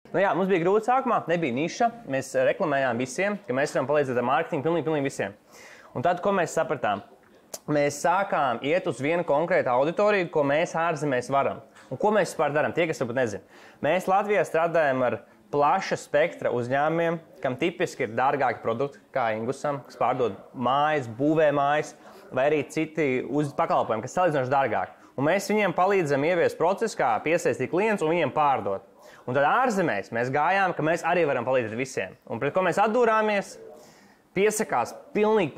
Nu jā, mums bija grūti sākumā, nebija niša. Mēs reklamējām visiem, ka mēs varam palīdzēt ar mārketingu pilnīgi visiem. Un tad, ko mēs sapratām? Mēs sākām iet uz vienu konkrētu auditoriju, ko mēs ārzemēs varam. Un ko mēs vispār darām? Tie, kas varbūt nezina. Mēs Latvijā strādājam ar plaša spektra uzņēmumiem, kam tipiski ir dārgāki produkti, kā Ingusam, kas pārdod mājas, būvē mājas, vai arī citi pakalpojumi, kas salīdzinoši dārgāki. Un mēs viņiem palīdzam ieviest procesu, kā piesaistīt klientus un viņiem pārdot. Un tad ārzemēs mēs gājām, ka mēs arī varam palīdzēt visiem. Un pret ko mēs atdūrāmies, piesakās pilnīgi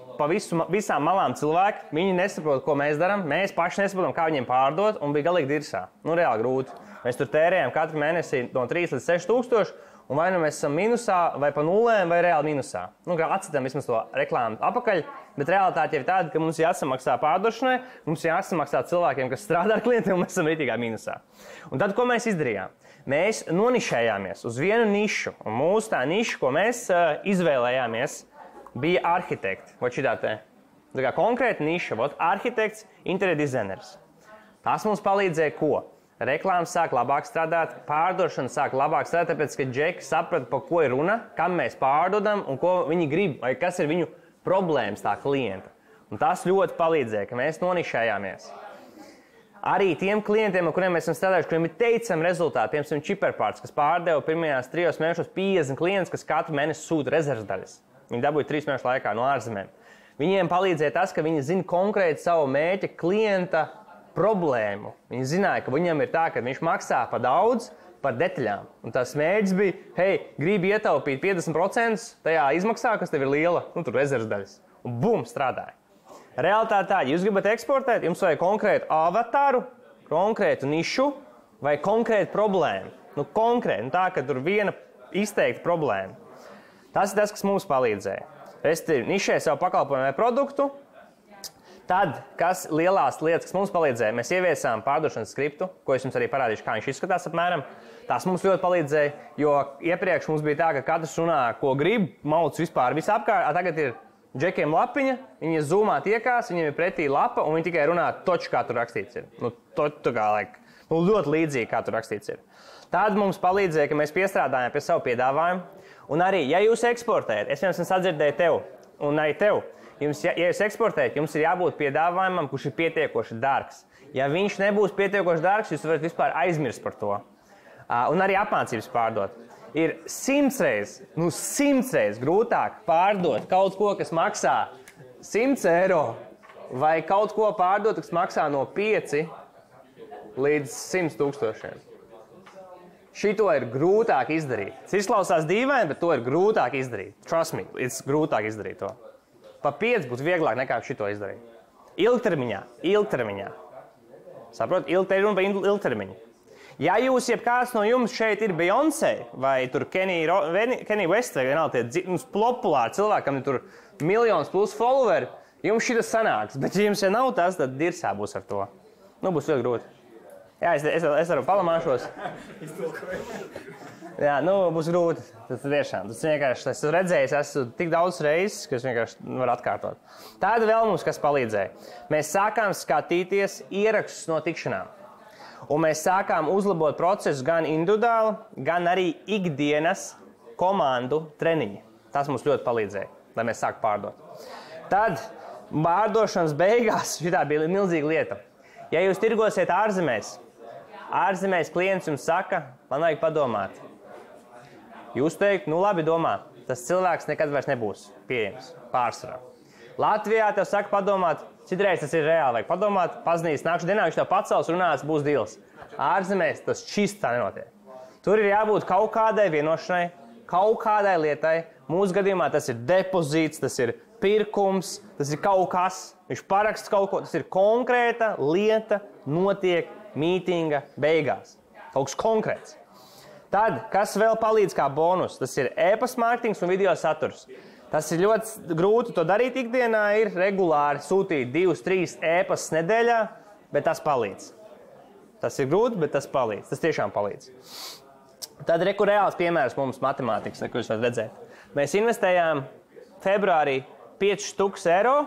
visām malām cilvēki. Viņi nesaprot, ko mēs darām. Mēs paši nesaprotam, kā viņiem pārdot, un bija galīgi dirsā. Nu, reāli grūti. Mēs tur tērējam katru mēnesi no 3 līdz 6 tūkstoši, un vai nu mēs esam minusā, vai pa nulēm, vai reāli minusā. Nu, kā atcitam vismaz to reklāmu apakaļ, bet realitāte ir tāda, ka mums jāsamaksā pārdošanai, mums jāsamaksā cilvēkiem, kas strādā ar klientiem, un mēs esam ritīgā minusā. Un tad, ko mēs izdarījām? Mēs nonišējāmies uz vienu nišu, un mūsu tā niša, ko mēs izvēlējāmies, bija arhitekti. Vot šitā te. Tā kā konkrēta niša, vot arhitekts, interjera dizainers. Tas mums palīdzēja ko? Reklāmas sāk labāk strādāt, pārdošana sāk labāk strādāt, tāpēc, ka džeki saprata, pa ko ir runa, kam mēs pārdodam un ko viņi grib, vai kas ir viņu problēmas tā klienta. Un tas ļoti palīdzēja, ka mēs nonišējāmies. Arī tiem klientiem, ar kuriem mēs esam strādājuši, kuriem ir teicami rezultāti, piemēram, Čiperpārts, kas pārdeva pirmajās 3 mēnešos 50 klientus, kas katru mēnesi sūta rezerves daļas. Viņi dabūja 3 mēnešu laikā no ārzemēm. Viņiem palīdzēja tas, ka viņi zina konkrēti savu mērķa klienta problēmu. Viņi zināja, ka viņam ir tā, ka viņš maksā pa daudz par detaļām. Un tas mērķis bija, hei, gribi ietaupīt 50% tajā izmaksā, kas tev ir liela, nu tur rezerves daļas. Un bum, strādāja. Realitāte tā, ja jūs gribat eksportēt, jums vajag konkrētu avatāru, konkrētu nišu vai konkrētu problēmu. Nu konkrēti, tā, ka tur viena izteikta problēma. Tas ir tas, kas mums palīdzēja. Respektīvi, nišē savu pakalpojumu vai produktu. Tad, kas lielās lietas, kas mums palīdzēja, mēs ieviesām pārdošanas skriptu, ko es jums arī parādīšu, kā viņš izskatās apmēram. Tas mums ļoti palīdzēja, jo iepriekš mums bija tā, ka katrs runā, ko grib, mauc vispār visapkārt, tagad ir džekiem lapiņa, viņi zoomā tiekās, viņiem ir pretī lapa, un viņi tikai runā toču, kā tur rakstīts ir. Nu, ļoti līdzīgi, kā tur rakstīts ir. Tad mums palīdzēja, ka mēs piestrādājām pie savu piedāvājumu, un arī, ja jūs eksportējat, es vienam sadzirdēju tev, un arī tev, ja jūs eksportējat, jums ir jābūt piedāvājumam, kurš ir pietiekoši dārgs. Ja viņš nebūs pietiekoši dārgs, jūs varat vispār aizmirst par to. Un arī apmācības pārdot. Ir 100 reizes grūtāk pārdot kaut ko, kas maksā 100 eiro, vai kaut ko pārdot, kas maksā no 5 līdz 100 tūkstošiem. Šito ir grūtāk izdarīt. Tas izklausās dīvaini, bet to ir grūtāk izdarīt. Trust me, ir grūtāk izdarīt to. Pa 5 būs vieglāk nekā šito izdarīt. Ilgtermiņā. Saprot, ir runa par ilgtermiņu. Ja jūs, jebkāds no jums šeit ir Beyoncé vai tur Kanye West vai vienalga tie populāri cilvēki, kam ir tur miljonus plus followeri, jums šitas sanāks. Bet ja jums nav tas, tad dirsā būs ar to. Nu, būs ļoti grūti. Jā, es varu palamāšos. Jā, nu, būs grūti. Tas tiešām. Tas vienkārši, es redzēju, esmu tik daudz reizes, ka es vienkārši varu atkārtot. Tāda vēl mums, kas palīdzēja. Mēs sākām skatīties ierakstus no tikšanām. Un mēs sākām uzlabot procesu gan individuāli, gan arī ikdienas komandu treniņi. Tas mums ļoti palīdzēja, lai mēs sāktu pārdot. Tad pārdošanas beigās šitā bija milzīga lieta. Ja jūs tirgosiet ārzemēs klients jums saka, man vajag padomāt. Jūs teikt, nu labi domā, tas cilvēks nekad vairs nebūs pieejams pārsvarā. Latvijā tev saka padomāt, citreiz tas ir reāli, vajag padomāt, pazinīs, nākšu dienā, viņš tev pacels, runās, būs dils. Ārzemēs tas čist tā nenotiek. Tur ir jābūt kaut kādai vienošanai, kaut kādai lietai. Mūsu gadījumā tas ir depozīts, tas ir pirkums, tas ir kaut kas, viņš paraksts kaut ko, tas ir konkrēta lieta, notiek mītinga beigās. Kaut kas konkrēts. Tad, kas vēl palīdz kā bonus, tas ir e-pasta mārketings un video saturs. Tas ir ļoti grūti to darīt ikdienā, ir regulāri sūtīt 2-3 e-pastas nedēļā, bet tas palīdz. Tas ir grūti, bet tas palīdz. Tas tiešām palīdz. Tad reāls piemērs mums matemātikas, ko jūs varat redzēt. Mēs investējām februārī 5 000 eiro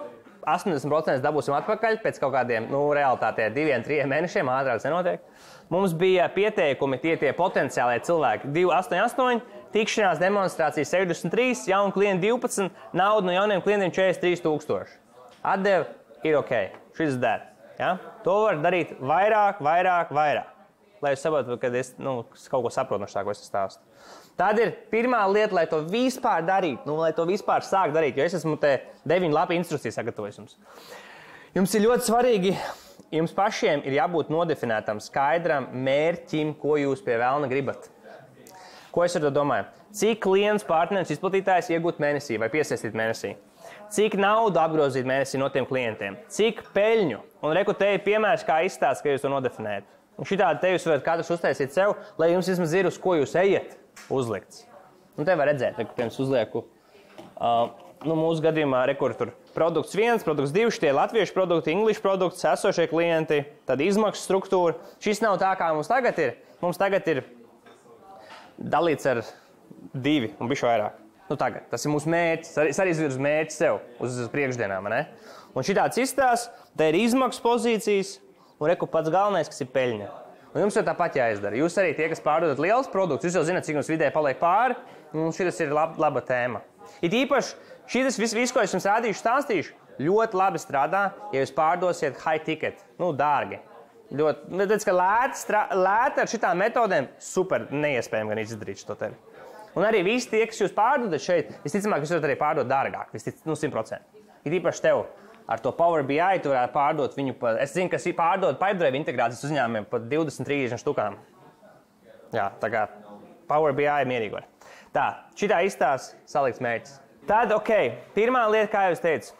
80% dabūsim atpakaļ pēc kaut kādiem, realitātē 2-3 mēnešiem, ātrāk nenotiek. Mums bija pieteikumi tie potenciālie cilvēki 288, tikšanās demonstrācija 63, jauni klienti 12, nauda no jauniem klientiem 43 000. Atdeva ir ok, šis der. Ja? To var darīt vairāk. Lai jūs saprotu, kad es kaut ko saprotu no šā, ko es stāstu. Tāda ir pirmā lieta, lai to vispār darītu, lai to vispār sāk darīt, jo es esmu te 9 lapu instrukciju sagatavojis jums. Jums ir ļoti svarīgi, jums pašiem ir jābūt nodefinētam skaidram mērķim, ko jūs pie velna gribat. Ko es ar to domāju? Cik klients, partneris, izplatītājs iegūt mēnesī vai piesaistīt mēnesī? Cik naudu apgrozīt mēnesī no tiem klientiem? Cik peļņu? Un reku te ir piemērs, kā izstāst, ka jūs to nodefinējat. Un šitādi te jūs varat katrs uztaisīt sev, lai jums vismaz ir uz ko jūs ejat uzlikts. Un te var redzēt, ka pirms uzlieku, mūsu gadījumā tur produkts 1, produkts 2, šitie latviešu produkti, English produkts, esošie klienti, tad izmaksu struktūra. Šis nav tā, kā mums tagad ir. Mums tagad ir dalīts ar 2 un bišķi vairāk. Tagad. Tas ir mūsu mērķis. Es arī izvirzu mērķi sev uz priekšdienām, ne? Un šitāds izstāsts, te ir izmaksu pozīcijas, un reku pats galvenais, kas ir peļņa. Un jums jau tāpat jāizdara. Jūs arī tie, kas pārdodat liels produktus, jūs jau zināt, cik jums vidē paliek pāri, un šitas ir laba tēma. It īpaši, šitas viss, ko es jums rādīšu, stāstīšu, ļoti labi strādā, ja jūs pārdosiet high ticket, dārgi. Tāpēc, ka lēti ar šitām metodēm super neiespējami gan izdarīt šo tevi. Un arī visi tie, kas jūs pārdodat šeit, visticamāk, jūs varat arī pārdot dārgāk, 100%. It īpaši tev. Ar to Power BI tu varētu pārdot viņu es zinu, kas pārdod Pipedrive integrācijas uzņēmumiem par 20-30 štukām. Jā, tā kā Power BI mierīgi var. Tā, šitā izstās salikts mērķis. Tad, pirmā lieta, kā jau es teicu,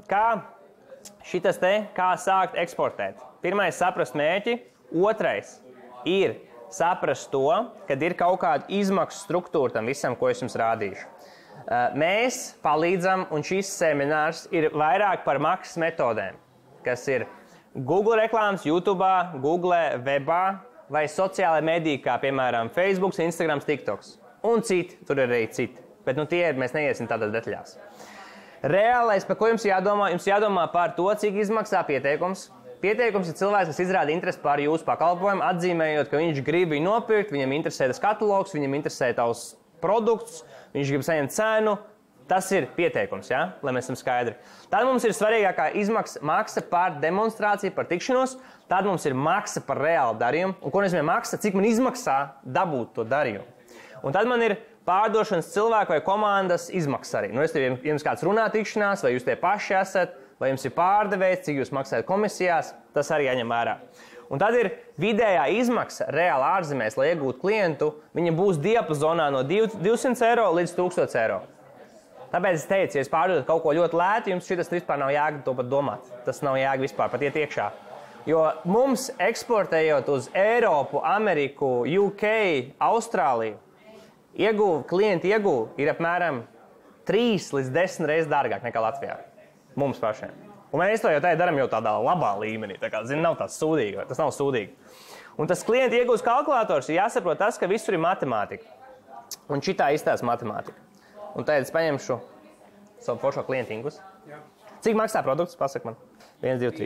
kā sākt eksportēt. Pirmais saprast mērķi, otrais ir saprast to, kad ir kaut kāda izmaksu struktūra tam visam, ko es jums rādīšu. Mēs palīdzam, un šis seminārs ir vairāk par maksas metodēm, kas ir Google reklāmas, YouTube, Google, webā vai sociālai mediji, kā piemēram Facebook, Instagram, TikToks. Un citi, tur ir arī citi. Bet mēs neiesim tādā detaļās. Reālais, par ko jums jādomā par to, cik izmaksā pieteikums. Pieteikums ir cilvēks, kas izrāda interesi par jūsu pakalpojumu, atzīmējot, ka viņš grib viņu nopirkt, viņam interesē tas katalogs, viņam interesē tavs produkts, viņš grib saņemt cenu. Tas ir pieteikums, ja? Lai mēs esam skaidri. Tad mums ir svarīgākā maksa par demonstrāciju, par tikšanos. Tad mums ir maksa par reālu darījumu. Un ko nozīmē maksa? Cik man izmaksā dabūt to darījumu. Un tad man ir pārdošanas cilvēku vai komandas izmaksas arī. Jums kāds runā tikšanās, vai jūs tie paši esat, vai jums ir pārdevējs, cik jūs maksājat komisijās, tas arī jāņem vērā. Un tad ir vidējā izmaksa reāli ārzemēs, lai iegūtu klientu, viņa būs diapazonā no 200 eiro līdz 1000 eiro. Tāpēc es teicu, ja jūs pārdodat kaut ko ļoti lētu, jums šitas vispār nav jēga to pat domāt. Tas nav jēga vispār pat iet iekšā. Jo mums eksportējot uz Eiropu, Ameriku, UK, Austrāliju, klienti ir apmēram 3 līdz 10 reizes dārgāk nekā Latvijā. Mums pašiem. Un mēs to jau darām jau tādā labā līmenī. Tā kā, nav tas sūdīgi. Tas nav sūdīgi. Un tas klienti iegūst kalkulators, ir jāsaprot tas, ka visur ir matemātika. Un šitā izstāsta matemātika. Un tad es paņemšu savu foršo klientingus. Cik maksā produkts? Pasak man. 1, 2,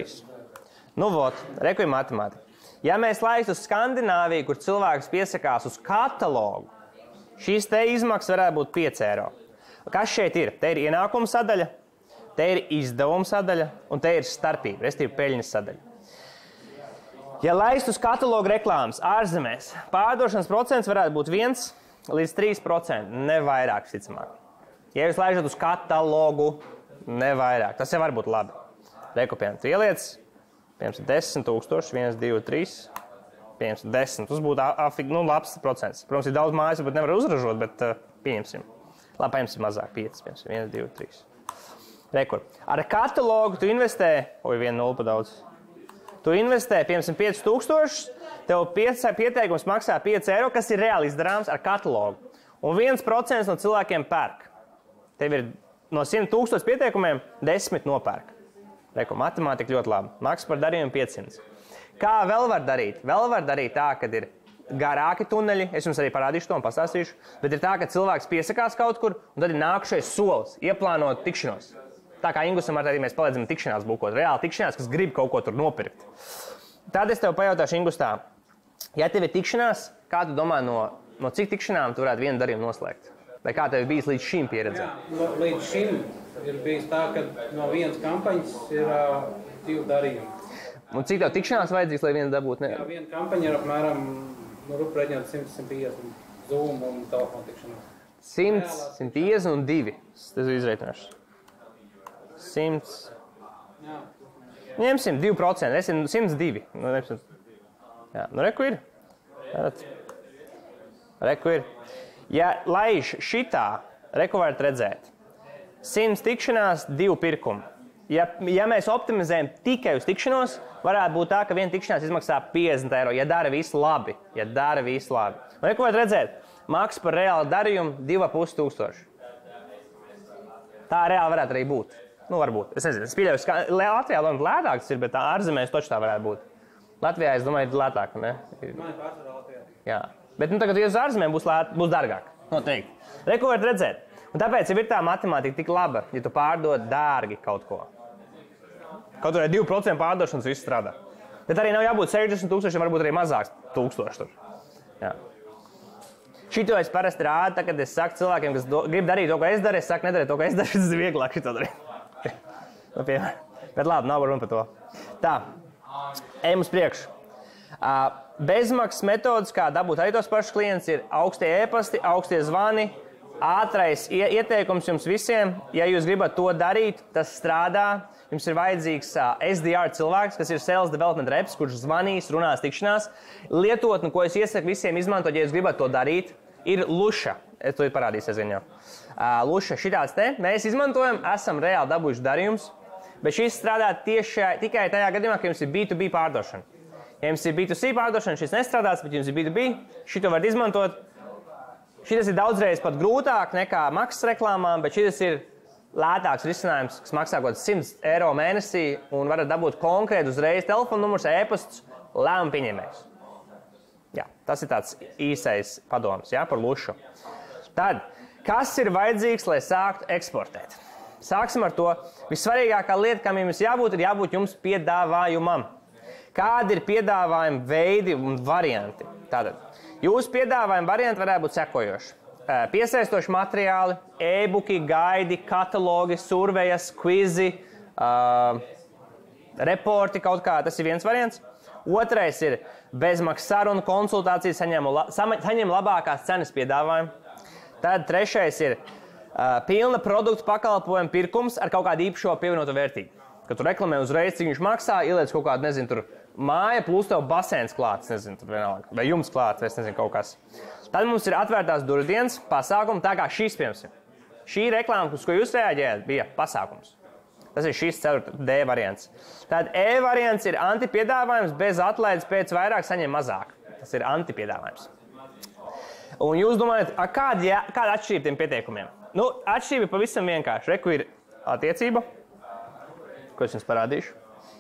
3. Reku ir matemātika. Ja mēs laistu uz Skandināviju, kur cilvēks piesakās uz katalogu, šīs te izmaksas varētu būt 5 eiro. Kas šeit ir? Te ir ienākuma sadaļa, te ir izdevuma sadaļa un te ir starpība, restīvi peļņas sadaļa. Ja laistu uz katalogu reklāmas ārzemēs, pārdošanas procents varētu būt 1 līdz 3%, ne vairāk, visticamāk. Ja jūs laižat uz katalogu, ne vairāk, tas jau var būt labi. Reku, piemēram, tu ieliec, piemēram, 10 000, 1, 2, 3, piemēram, 10. Tas būtu labs procents. Protams, ir daudz mājas, bet nevar uzražot, bet pieņemsim. Labi, paņemsim mazāk, 5, piemēram, 1, 2, 3. Rekur. Ar katalogu tu investē, 1 0 pa daudz. Tu investē, piemēram, 5000, tev pieteikums maksā 5 eiro, kas ir reāli izdarāms ar katalogu. Un 1% no cilvēkiem pērk. Tev ir no 100 000 pieteikumiem 10 nopērk. Reku, matemātika ļoti labi. Maksas par darījumu 500. Kā vēl var darīt? Vēl var darīt tā, kad ir garāki tuneļi. Es jums arī parādīšu to un pastāstīšu. Bet ir tā, ka cilvēks piesakās kaut kur, un tad ir nākušais solis, ieplānot tikšanos. Tā kā Ingusam arī mēs palīdzam tikšanās bukot, reāli tikšanās, kas grib kaut ko tur nopirkt. Tad es tev pajautāšu, Ingus, tā, ja tev ir tikšanās, kā tu domā, no cik tikšanām tu varētu vienu darījumu noslēgt? Vai kā tev ir bijis līdz šīm pieredzē? Jā, līdz šim ir bijis tā, ka no vienas kampaņas ir 2 darījumi. Un cik tev tikšanās vajadzīgs, lai vienu dabūtu? Jā, viena kampaņa ir apmēram, rūprēķināt 100-150 Zoom un telefonu tikšanās. 100, 150 un 2. Tas ir izreitināšu. 100. Jā. Ņemsim 2%, es 102. Jā, reku ir. Reku ir. Ja laiž šitā, reku varat redzēt. 100 tikšanās, 2 pirkumi. Ja mēs optimizējam tikai uz tikšanos, varētu būt tā, ka viena tikšanās izmaksā 50 eiro, ja dara visu labi. Un reku varat redzēt, maksa par reālu darījumu 2500. Tā reāli varētu arī būt. Nu, varbūt. Es nezinu, es pieļauju, ka Latvijā lētāks ir, bet ārzemēs toči tā varētu būt. Latvijā, es domāju, ir lētāk, ne? Man ir pārsvarā Latvijā. Jā. Bet tagad, ja uz ārzemēm būs dārgāk. Noteikti. Reku varat redzēt. Un tāpēc ir tā matemātika tik laba, ja tu pārdod dārgi kaut ko. Kaut arī 2% pārdošanas viss strādā. Bet arī nav jābūt 60,000, varbūt arī mazāks 1000 tur. Jā. Šito es parasti rādu, kad es saku cilvēkiem, kas grib darīt to, ko es daru, es saku, nedariet to, ko es daru, tas ir vieglāk šito darīt. Nu, bet labi, nav runa par to. Tā, ejam uz priekšu. Bezmaksas metodas, kā dabūt arī tos pašus klientus, ir augstie e-pasti, augstie zvani, ātrais ieteikums jums visiem. Ja jūs gribat to darīt, tas strādā. Jums ir vajadzīgs SDR cilvēks, kas ir Sales Development Reps, kurš zvanīs, runās tikšanās. Lietotni, ko es iesaku visiem izmantot, ja jūs gribat to darīt, ir Luša. Es to parādīsies viņā. Luša, šitāds te mēs izmantojam, esam reāli dabūjuši darījumus, bet šis strādā tikai tajā gadījumā, ka jums ir B2B pārdošana. Ja jums ir B2C pārdošana, šis nestrādās, bet jums ir B2B, šito varat izmantot. Šitas ir daudzreiz pat grūtāk nekā maksas reklāmām, bet šitas ir lētāks risinājums, kas maksā kaut 100 eiro mēnesī un varat dabūt konkrēti uzreiz telefonu numurs, e-pasts, lēmumu pieņēmējs. Jā, tas ir tāds īsais padoms, jā, par Lušu. Tad, kas ir vajadzīgs, lai sāktu eksportēt? Sāksim ar to. Vissvarīgākā lieta, kam jums jābūt, ir jābūt jums piedāvājumam. Kādi ir piedāvājuma veidi un varianti? Tātad, jūsu piedāvājuma varianti varētu būt sekojoši. Piesaistoši materiāli, e-booki, gaidi, katalogi, survejas, kvizi, reporti kaut kā. Tas ir viens variants. Otrais ir bezmaksas sarunu konsultācijas, saņem labākās cenas piedāvājumu. Tad trešais ir pilna produktu pakalpojumu pirkums ar kaut kādu īpašo pievienoto vērtību. Kad tu reklamē uzreiz, cik viņš maksā, ieliec kaut kādu, nezinu, tur māja, plus tev basēns klāts, nezinu, tur vienalga, vai jums klāts, es nezinu, kaut kas. Tad mums ir atvērtās durvdienas pasākumi, tā kā šīs, piemēram. Šī reklāma, uz ko jūs reaģējāt, bija pasākums. Tas ir šis D variants. Tad E variants ir antipiedāvājums bez atlaides pēc vairāk saņem mazāk. Tas ir antipiedāvājums. Un jūs domājat, kāda atšķirība tiem pieteikumiem? Nu, atšķirība pavisam vienkārši. Reku ir attiecība, ko es jums parādīšu.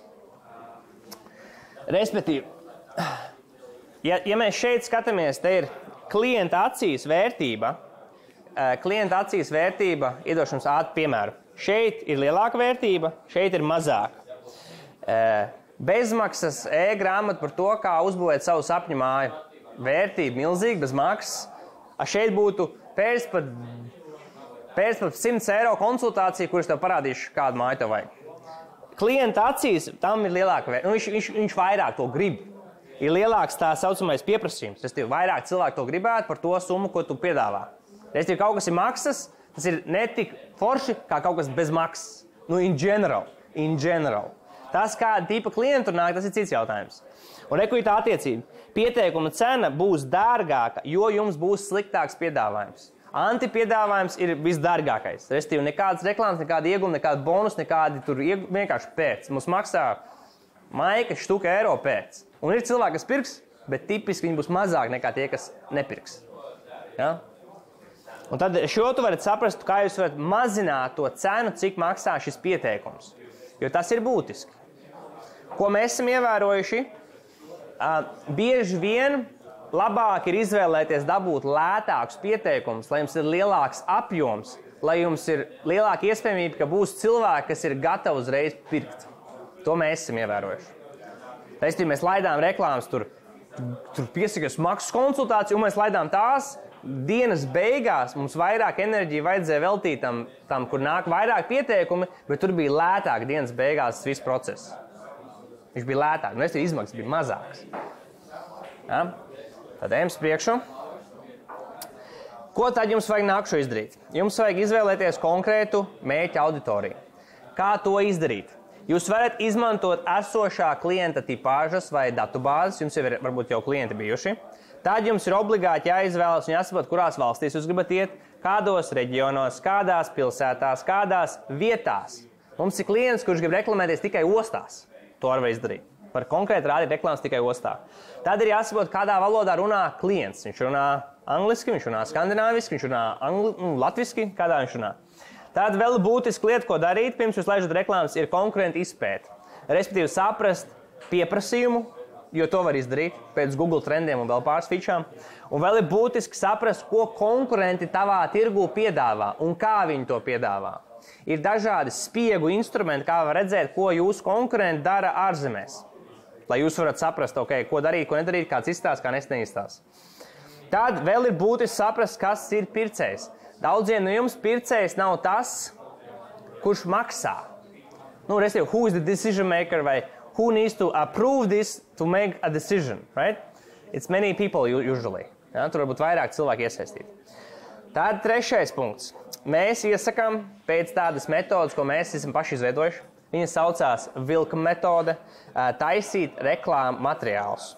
Respektīvi, ja mēs šeit skatāmies, te ir klienta acīs vērtība. Klienta acīs vērtība, iedošu jums ātru piemēru. Šeit ir lielāka vērtība, šeit ir mazāka. Bezmaksas e-grāmata par to, kā uzbūvēt savu sapņu māju. Vērtība milzīga, bez maksas. Šeit būtu pēc pat 100 eiro konsultācija, kuras tev parādīšu, kādu māju tev vajag. Klienta acīs tam ir lielāka vērtība. Viņš vairāk to grib. Ir lielāks tā saucamais pieprasījums. Tas ir vairāk cilvēku to gribētu par to summu, ko tu piedāvā. Respektīvi, kaut kas ir maksas, tas ir netik forši kā kaut kas bez maksas. Nu, in general. Tas, kāda tipa klientu nāk, tas ir cits jautājums. Un reku ir tā attiecība. Pieteikuma cena būs dārgāka, jo jums būs sliktāks piedāvājums. Antipiedāvājums ir visdārgākais. Respektīvi, nekādas reklāmas, nekāda ieguma, nekāda bonus, nekādi tur vienkārši pēc. Mums maksā maika štuka eiro pēc. Un ir cilvēki, kas pirks, bet tipiski viņi būs mazāk nekā tie, kas nepirks. Ja? Un tad šo tu varat saprast, kā jūs varat mazināt to cenu, cik maksā šis pieteikums. Jo tas ir būtiski. Ko mēs esam ievērojuši? Bieži vien labāk ir izvēlēties dabūt lētākus pieteikumus, lai jums ir lielāks apjoms, lai jums ir lielāka iespējamība, ka būs cilvēki, kas ir gatavi uzreiz pirkt. To mēs esam ievērojuši. Respektīvi, mēs laidām reklāmas, tur piesakās maksas konsultāciju, un mēs laidām tās. Dienas beigās mums vairāk enerģija vajadzēja veltīt tam, kur nāk vairāk pieteikumi, bet tur bija lētāk dienas beigās viss process. Viņš bija lētāk, un izmaksas bija mazākas. Ja? Tad ejam priekšu. Ko tad jums vajag nākšo izdarīt? Jums vajag izvēlēties konkrētu mērķa auditoriju. Kā to izdarīt? Jūs varat izmantot esošā klienta tipāžas vai datubāzes, jums jau ir varbūt jau klienti bijuši. Tad jums ir obligāti jāizvēlas un jāsaprot, kurās valstīs jūs gribat iet, kādos reģionos, kādās pilsētās, kādās vietās. Mums ir klients, kurš grib reklamēties tikai ostās. To var izdarīt. Par konkrēti rādīt reklāmas tikai ostā. Tad ir jāsaprot, kādā valodā runā klients. Viņš runā angliski, viņš runā skandināviski, viņš runā latviski, kādā viņš runā. Tad vēl būtiski lieta, ko darīt, pirms jūs laižat reklāmas, ir konkurentu izpēte. Respektīvi saprast pieprasījumu, jo to var izdarīt pēc Google trendiem un vēl pāris featurām. Un vēl ir būtiski saprast, ko konkurenti tavā tirgū piedāvā un kā viņi to piedāvā. Ir dažādi spiegu instrumenti, kā var redzēt, ko jūsu konkurenti dara ārzemēs. Lai jūs varat saprast, okay, ko darīt, ko nedarīt, kāds izstās, kā neizstās. Tad vēl ir būtiski saprast, kas ir pircējs. Daudziem no jums pircējs nav tas, kurš maksā. Respektīvi, who is the decision maker vai who needs to approve this to make a decision, right? It's many people usually. Ja? Tur varbūt vairāk cilvēki iesaistīti. Tad trešais punkts. Mēs iesakām pēc tādas metodas, ko mēs esam paši izveidojuši. Viņa saucās vilka metode, taisīt reklāmu materiālus.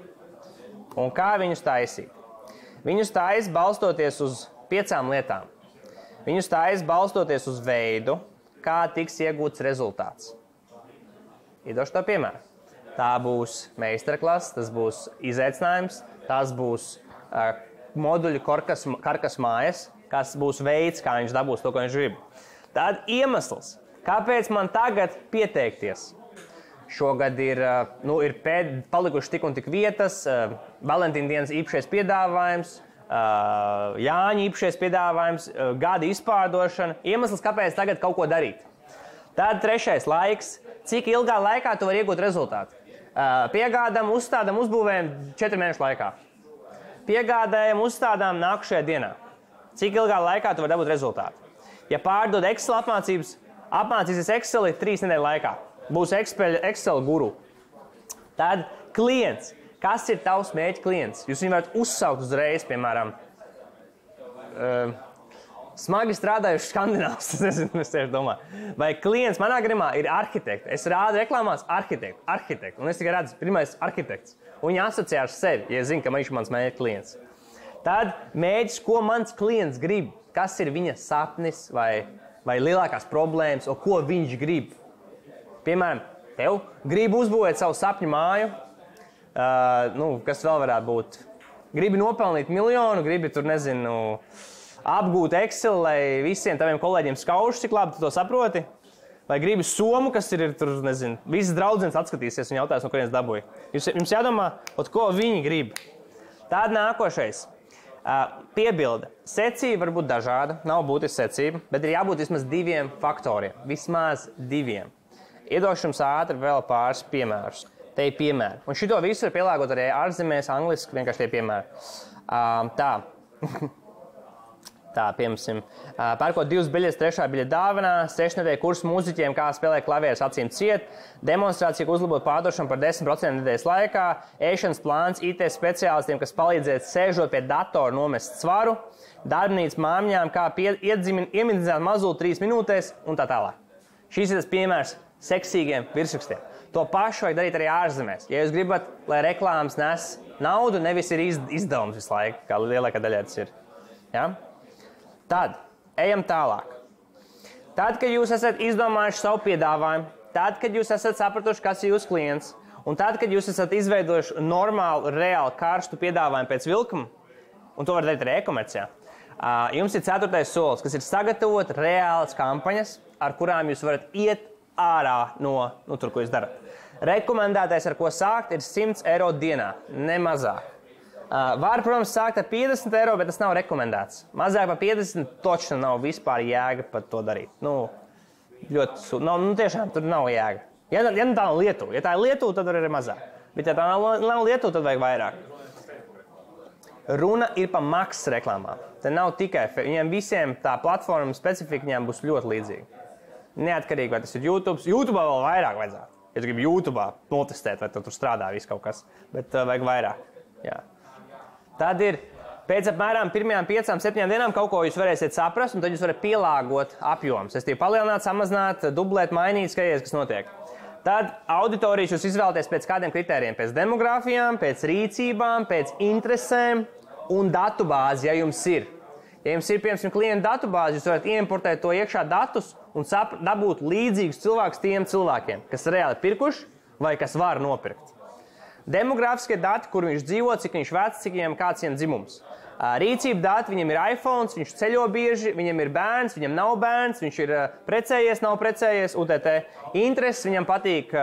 Un kā viņus taisīt? Viņus tais balstoties uz 5 lietām. Viņus tais balstoties uz veidu, kā tiks iegūts rezultāts. Iedošu to piemēru. Tā būs meistarklase, tas būs izaicinājums, tas būs moduļu karkas mājas, kas būs veids, kā viņš dabūs to, ko viņš grib. Tad iemesls, kāpēc man tagad pieteikties? Šogad ir palikuši tik un tik vietas, Valentīna dienas īpašais piedāvājums, Jāņa īpašais piedāvājums, gada izpārdošana. Iemesls, kāpēc tagad kaut ko darīt. Tad trešais laiks, cik ilgā laikā tu vari iegūt rezultātu. Piegādām, uzstādām, uzbūvējam 4 mēnešu laikā. Piegādājam, uzstādām nākušajā dienā. Cik ilgā laikā tu vari dabūt rezultātu. Ja pārdod Excel apmācības, apmācīsies Exceli 3 nedēļu laikā. Būs Excel guru. Tad klients. Kas ir tavs mērķa klients? Jūs viņu varat uzsaukt uzreiz, piemēram, smagi strādājuši skandināvs, es nezinu, es tieši domāju. Vai klients manā gadījumā ir arhitekti. Es rādu reklāmās arhitektu. Un es tikai redzu, pirmais arhitekts. Un viņi asociē ar sevi, ja zinu, ka viņš ir mans mērķa klients. Tad mērķis, ko mans klients grib, kas ir viņa sapnis vai lielākās problēmas, un ko viņš grib. Piemēram, tev grib uzbūvēt savu sapņu māju, kas vēl varētu būt. Gribi nopelnīt 1 miljonu, gribi tur, nezinu, apgūt Excel, lai visiem taviem kolēģiem skauž, cik labi tu to saproti. Vai gribi somu, kas ir tur, nezinu, visas draudzenes atskatīsies un jautās, no kurienes dabūja. Jums jādomā, ko viņi grib. Tāda nākošais. Piebilde. Secība var būt dažāda, nav būtiska secība, bet ir jābūt vismaz 2 faktoriem. Vismaz 2. Iedošu jums ātri vēl pāris piemērus. Te ir piemēri. Un šito visu ir pielāgot arī ārzemēs, angliski, vienkārši tie piemēri. Tā, piemēram, pērkot 2 biļetes, 3. biļete dāvanā, 6 nedēļu kursu mūziķiem, kā spēlēt klavierus acīm ciet, demonstrācija, ka uzlabot pārdošanu par 10% nedēļas laikā, ēšanas plāns IT speciālistiem, kas palīdzēs sēžot pie datora nomest svaru, darbnīcas māmiņām, kā iemidzināt mazuli 3 minūtēs un tā tālāk. Šis ir tas piemērs seksīgiem virsrakstiem. To pašu vajag darīt arī ārzemēs. Ja jūs gribat, lai reklāmas nes naudu, nevis ir izdevums visu laiku, kā lielākā daļā tas ir. Ja? Tad, ejam tālāk. Tad, kad jūs esat izdomājuši savu piedāvājumu, tad, kad jūs esat sapratuši, kas ir jūsu klients, un tad, kad jūs esat izveidojuši normālu, reāli karstu piedāvājumu pēc vilkuma, un to var darīt arī e-komercijā, jums ir 4. solis, kas ir sagatavot reālas kampaņas, ar kurām jūs varat iet ārā no tur, ko jūs darat. Rekomendētais, ar ko sākt, ir 100 eiro dienā, ne mazāk. Var, protams, sākt ar 50 eiro, bet tas nav rekomendēts. Mazāk par 50 točno nav vispār jēga par to darīt. Tiešām tur nav jēga. Ja tā nav Lietuva. Ja tā ir Lietuva, tad arī mazāk. Bet ja tā nav Lietuva, tad vajag vairāk. Runa ir par maksas reklāmām. Te nav tikai, viņiem visiem tā platforma specifika viņiem būs ļoti līdzīga. Neatkarīgi, vai tas ir YouTube. YouTube'ā vēl vairāk vajadzētu. Ja tu gribi YouTube'ā notestēt, vai tur strādā viss kaut kas. Bet vajag vairāk. Jā. Tad ir pēc apmēram pirmajām 5-7 dienām kaut ko jūs varēsiet saprast, un tad jūs varat pielāgot apjoms. Es palielināt, samazināt, dublēt, mainīt, skaties, kas notiek. Tad auditorijas jūs izvēlaties pēc kādiem kritērijiem. Pēc demogrāfijām, pēc rīcībām, pēc interesēm un datubāzi, ja jums ir. Ja jums ir, piemēram, klientu datubāzi, jūs varat importēt to iekšā datus un dabūt līdzīgus cilvēkus tiem cilvēkiem, kas reāli pirkuši vai kas var nopirkt. Demogrāfiskie dati, kur viņš dzīvo, cik viņš vecs, cik viņam kāds dzimums. Rīcība dati, viņam ir iPhone, viņš ceļo bieži, viņam ir bērns, viņam nav bērns, viņš ir precējies, nav precējies, UTT. Intereses, viņam patīk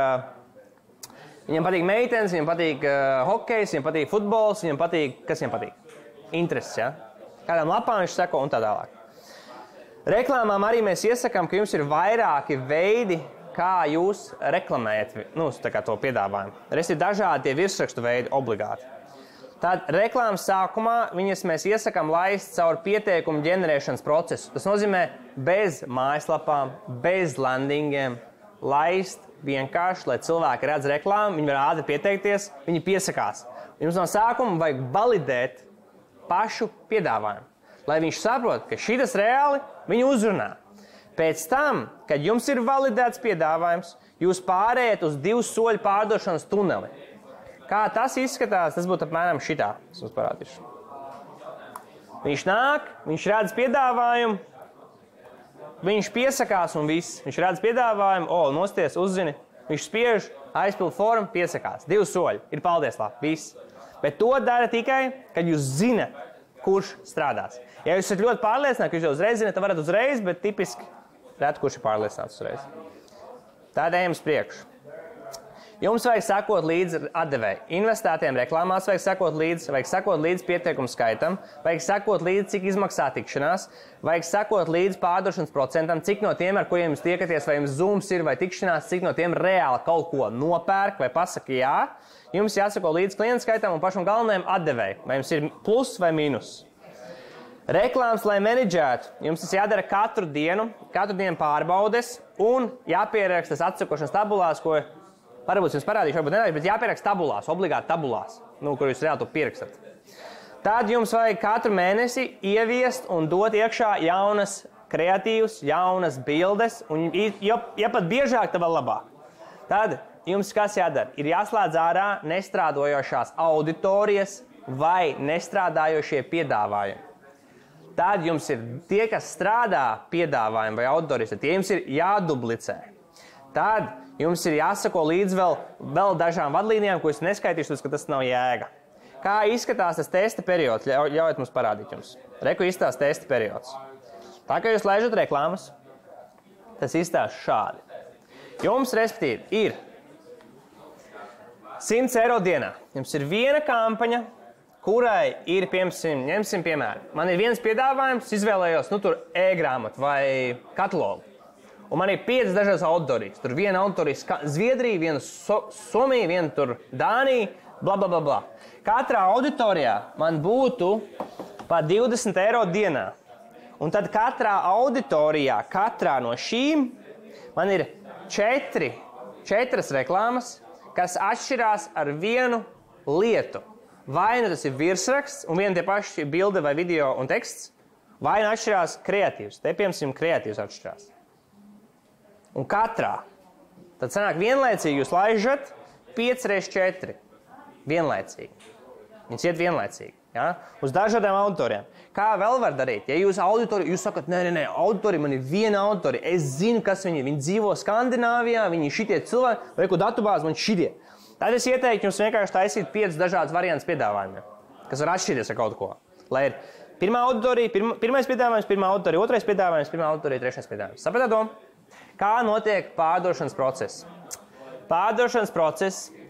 meitenes, viņam patīk hokejs, viņam patīk futbols, viņam patīk, kas viņam patīk? Intereses, ja? Kādām lapām viņš seko un tā tālāk. Reklāmām arī mēs iesakām, ka jums ir vairāki veidi, kā jūs reklamējat to piedāvājumu. Ir dažādi tie virsrakstu veidi obligāti. Tad reklāmas sākumā viņas mēs iesakām laist caur pieteikumu ģenerēšanas procesu. Tas nozīmē bez mājaslapām, bez landingiem, laist vienkārši, lai cilvēki redz reklāmu, viņi var ātri pieteikties, viņi piesakās. Jums no sākuma vajag validēt pašu piedāvājumu, lai viņš saprot, ka šitas reāli viņu uzrunā. Pēc tam, kad jums ir validēts piedāvājums, jūs pārējat uz 2 soļu pārdošanas tuneli. Kā tas izskatās, tas būtu apmēram šitā. Es jums parādīšu. Viņš nāk, viņš redz piedāvājumu, viņš piesakās un viss. Viņš redz piedāvājumu, nosties, uzzini, viņš spiež, aizpild formu, piesakās. 2 soļi, ir paldies labi, viss. Bet to dara tikai, kad jūs zinat, kurš strādās. Ja jūs esat ļoti pārliecināti, ka jūs jau uzreiz zinat, tad varat uzreiz, bet tipiski reti, kurš ir pārliecināts uzreiz. Tad ejam uz priekšu. Jums vajag sekot līdzi atdevēji. Investētiem reklāmās vajag sekot līdzi pieteikumu skaitam, vajag sekot līdzi, cik izmaksā tikšanās, vajag sekot līdzi pārdošanas procentam, cik no tiem, ar kuriem jūs tiekaties, vai jums Zooms ir vai tikšanās, cik no tiem reāli kaut ko nopērk vai pasaka jā. Jums jāseko līdzi klientu skaitam un pašam galvenajam atdevēji, vai jums ir plus vai mīnus. Reklāmas, lai menedžētu, jums tas jādara katru dienu pārbaudes un jāpierakstas atsakošanas tabulās, ko varbūt jums parādīšu, varbūt nedarīšu, bet jāpierakst tabulās, obligāti tabulās, kur jūs reāli to pierakstat. Tad jums vajag katru mēnesi ieviest un dot iekšā jaunas kreatīvas, jaunas bildes, un ja pat biežāk, tad vēl labāk. Tad jums kas jādara? Ir jāslēdz ārā nestrādojošās auditorijas vai nestrādājošie piedāvājumi. Tad jums ir tie, kas strādā piedāvājumi vai auditorijas, tie jums ir jādublicē. Tad jums ir jāsako līdz vēl dažām vadlīnijām, ko es neskaitīšu, ka tas nav jēga. Kā izskatās tas testa periods? Ļaujiet mums parādīt jums. Reku izstās testa periods. Tā kā jūs laižat reklāmas, tas izstās šādi. Jums, respektīvi, ir 100 eiro dienā. Jums ir viena kampaņa, kurai ir, ņemsim piemēru. Man ir viens piedāvājums, izvēlējos, tur e-grāmatu vai katalogu. Un man ir 5 dažādas auditorijas. Tur viena auditorija Zviedrija, viena Somija, viena tur Dānija, bla, bla, bla, bla. Katrā auditorijā man būtu pa 20 eiro dienā. Un tad katrā auditorijā, katrā no šīm, man ir 4 reklāmas, kas atšķirās ar vienu lietu. Vai nu tas ir virsraksts un viena tie paši bilde vai video un teksts, vai nu atšķirās kreatīvs. Te, piemēram, kreatīvs atšķirās. Un katrā. Tad sanāk vienlaicīgi jūs laižat 5x4. Vienlaicīgi. Viņas iet vienlaicīgi. Ja? Uz dažādām auditorijām. Kā vēl var darīt? Ja jūs sakat, nē, auditorija, man ir viena auditorija. Es zinu, kas viņi ir. Viņi dzīvo Skandināvijā, viņi ir šitie cilvēki, vai ko datubāzi man šitie. Tad es ieteiktu jums vienkārši taisīt 5 dažādas variantus piedāvājumiem, kas var atšķirties ar kaut ko. Lai ir pirmā auditorija, pirmais piedāvājums, pirmā auditorija, otrais piedāvājums, pirmā auditorija, trešais piedāvājums. Sapratāt to? Kā notiek pārdošanas process? Pārdošanas process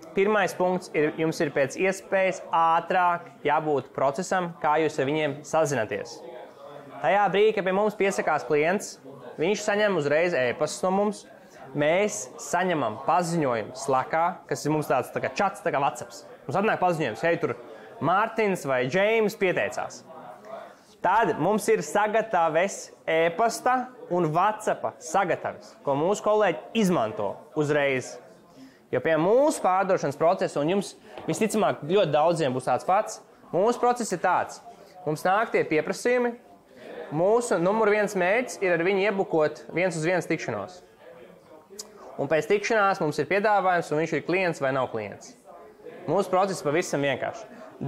pirmais punkts ir, jums ir pēc iespējas ātrāk jābūt procesam, kā jūs ar viņiem sazināties. Tajā brīdī, kad pie mums piesakās klients, viņš saņem uzreiz e-pastus no mums, mēs saņemam paziņojumu Slackā, kas ir mums tāds tā kā čats, tā kā WhatsApps. Mums atnāk paziņojums, hei, tur Mārtiņš vai Džeims pieteicās. Tad mums ir sagataves e-pasta un WhatsAppa sagataves, ko mūsu kolēģi izmanto uzreiz. Jo pie mūsu pārdošanas procesa, un jums visticamāk ļoti daudziem būs tāds pats, mūsu process ir tāds. Mums nāk tie pieprasījumi, mūsu numur viens mērķis ir ar viņu iebukot 1-uz-1 tikšanos. Un pēc tikšanās mums ir piedāvājums, un viņš ir klients vai nav klients. Mūsu process pavisam vienkārši.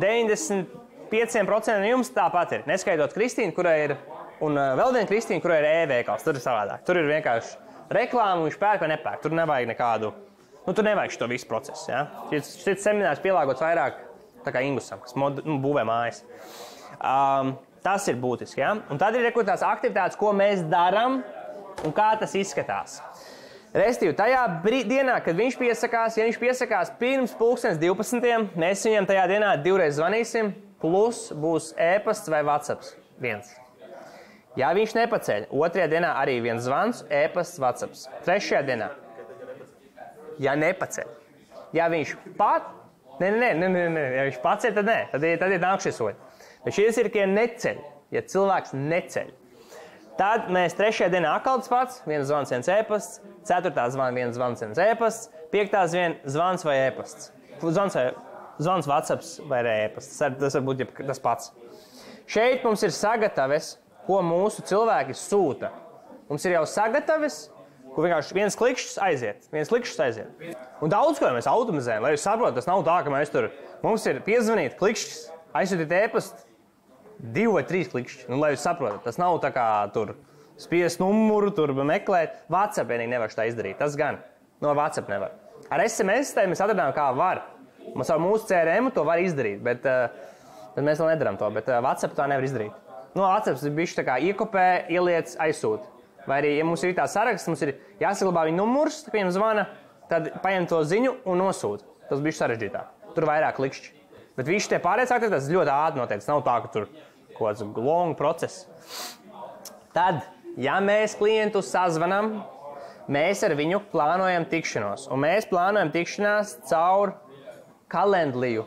95% no jums tāpat ir. Neskaitot Kristīnu, kurai ir, un vēl viena Kristīna, kurai ir e-veikals. Tur ir savādāk. Tur ir vienkārši reklāma, viņš pērk vai nepērk. Tur nevajag nekādu, tur nevajag šo visu procesu. Ja? Šis seminārs pielāgots vairāk tā kā Ingusam, kas būvē mājas. Tas ir būtiski. Ja? Un tad ir tās aktivitātes, ko mēs darām un kā tas izskatās. Restīvi, tajā dienā, kad viņš piesakās, ja viņš piesakās pirms 12:00, mēs viņam tajā dienā 2 reizes zvanīsim, plus būs e-pasts vai WhatsApps 1. Ja viņš nepaceļ, 2. dienā arī 1 zvans, e-pasts, WhatsApps. 3. dienā, ja nepaceļ, ja viņš ja viņš paceļ, tad nē, tad ir nākšie soļi. Bet šis ir, ka neceļ, ja cilvēks neceļ. Tad mēs 3. dienā atkal tas pats, 1 zvans, 1 e-pasts, 4. zvans, 1 zvans, 1 e-pasts, 5. zvans vai e-pasts. Zvans WhatsApps vai e-pasts. Tas var būt tas pats. Šeit mums ir sagataves, ko mūsu cilvēki sūta. Mums ir jau sagataves, ko vienkārši viens klikšķis aiziet. Un daudz ko mēs automatizējam, lai jūs saprotat, tas nav tā, ka mēs tur, mums ir piezvanīt klikšķis, aizsūtīt e-pastu, 2 vai 3 klikšķi, lai jūs saprotat. Tas nav tā kā tur spiest numuru, tur meklēt. WhatsApp vienīgi nevar tā izdarīt, tas gan. No WhatsApp nevar. Ar SMS mēs atradām, kā var. Mums ar mūsu CRM to var izdarīt, bet mēs vēl nedarām to, bet WhatsApp tā nevar izdarīt. No WhatsApp ir bišķi tā kā iekopē, ieliec, aizsūt. Vai arī, ja mums ir tā saraksts, mums ir jāsaglabā viņa numurs, pie viņam zvana, tad paņem to ziņu un nosūt. Tas bišķi sarežģītāk. Tur vairāk klikšķi. Bet viņš tie pārējais aktivitātes ļoti ātri notiek. Tas nav tā, ka tur kaut kāds long process. Tad, ja mēs klientu sazvanam, mēs ar viņu plānojam tikšanos. Un mēs plānojam tikšanās caur kalendliju.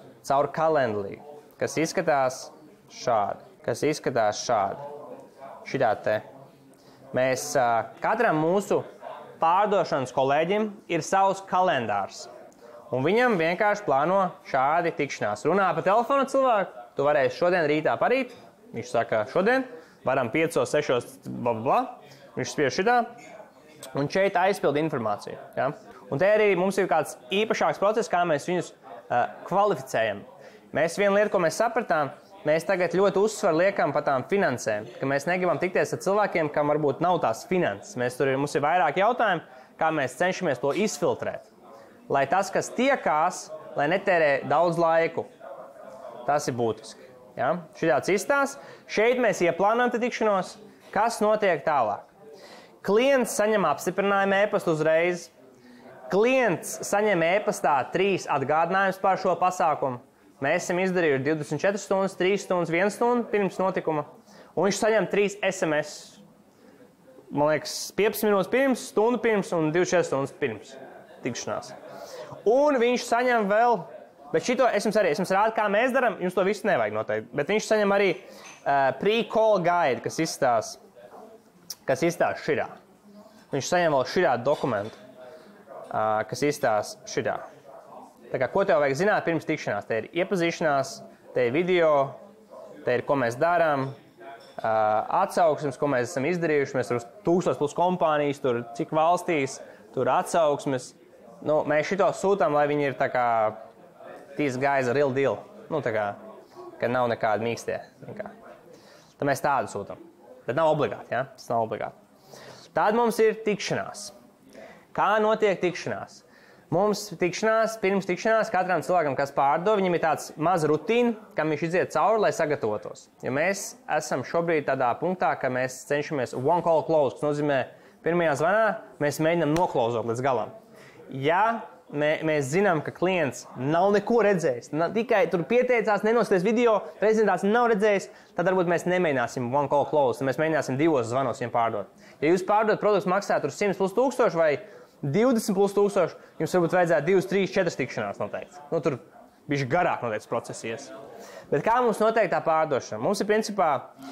Kas izskatās šādi. Šitā te. Mēs katram mūsu pārdošanas kolēģim ir savs kalendārs. Un viņam vienkārši plāno šādi tikšanās. Runā pa telefonu cilvēku, tu varēsi šodien rītā parīt. Viņš saka šodien, varam 5, 6, Viņš spiež šitā. Un šeit aizpild informāciju. Ja? Un te arī mums ir kāds īpašāks process, kā mēs viņus kvalificējam. Viena lieta, ko mēs sapratām, mēs tagad ļoti uzsvaru liekam par tām finansēm. Ka mēs negribam tikties ar cilvēkiem, kam varbūt nav tās finanses. Mums ir vairāk jautājumu, kā mēs cenšamies to izfiltrēt. Lai tas, kas tiekās, lai netērē daudz laiku. Tas ir būtiski. Ja? Šitāds izstāsts. Šeit mēs ieplānojam tikšanos, kas notiek tālāk. Klients saņem apstiprinājumu e-pastu uzreiz. Klients saņem e-pastā 3 atgādinājumus par šo pasākumu. Mēs esam izdarījuši 24 stundas, 3 stundas, 1 stunda pirms notikuma. Un viņš saņem 3 SMS. Man liekas, 15 minūtes pirms, stundu pirms un 24 stundas pirms tikšanās. Un viņš saņem vēl, bet šito es jums rādu, kā mēs darām, jums to visu nevajag noteikti. Bet viņš saņem arī pre-call guide, kas izstāsta šitā. Viņš saņem vēl šitā dokumentu, kas izstāsta šitā. Tā kā, ko tev vajag zināt pirms tikšanās? Te ir iepazīšanās, te ir video, te ir, ko mēs darām, atsauksmes, ko mēs esam izdarījuši. Mēs tur 1000+ kompānijas, tur cik valstīs, tur atsauksmes. Mēs šito sūtām, lai viņi ir tā kā these guys are real deal. Tā kā, ka nav nekādi mīkstie. Tad mēs tādu sūtām. Bet nav obligāti, ja? Tas nav obligāti. Tad mums ir tikšanās. Kā notiek tikšanās? Mums pirms tikšanās katram cilvēkam, kas pārdod, viņam ir tāds maz rutīna, kam viņš iziet cauri, lai sagatavotos. Ja mēs esam šobrīd tādā punktā, ka mēs cenšamies one call close, kas nozīmē pirmajā zvanā, mēs mēģinām noklauzot līdz galam. Ja mēs zinām, ka klients nav neko redzējis. Tikai tur pieteicās, nenosties video, prezentāciju nav redzējis, tad varbūt mēs nemēģināsim one call close, mēs mēģināsim 2 zvanos viņam pārdot. Ja jūs pārdot produkts maksā tur 100 plus 1000 vai 20 plus 1000, jums varbūt vajadzētu 2, 3, 4 tikšanās noteikti. Tur bišķi garāk noteikts procesies. Bet kā mums noteikti tā pārdošana? Mums ir principā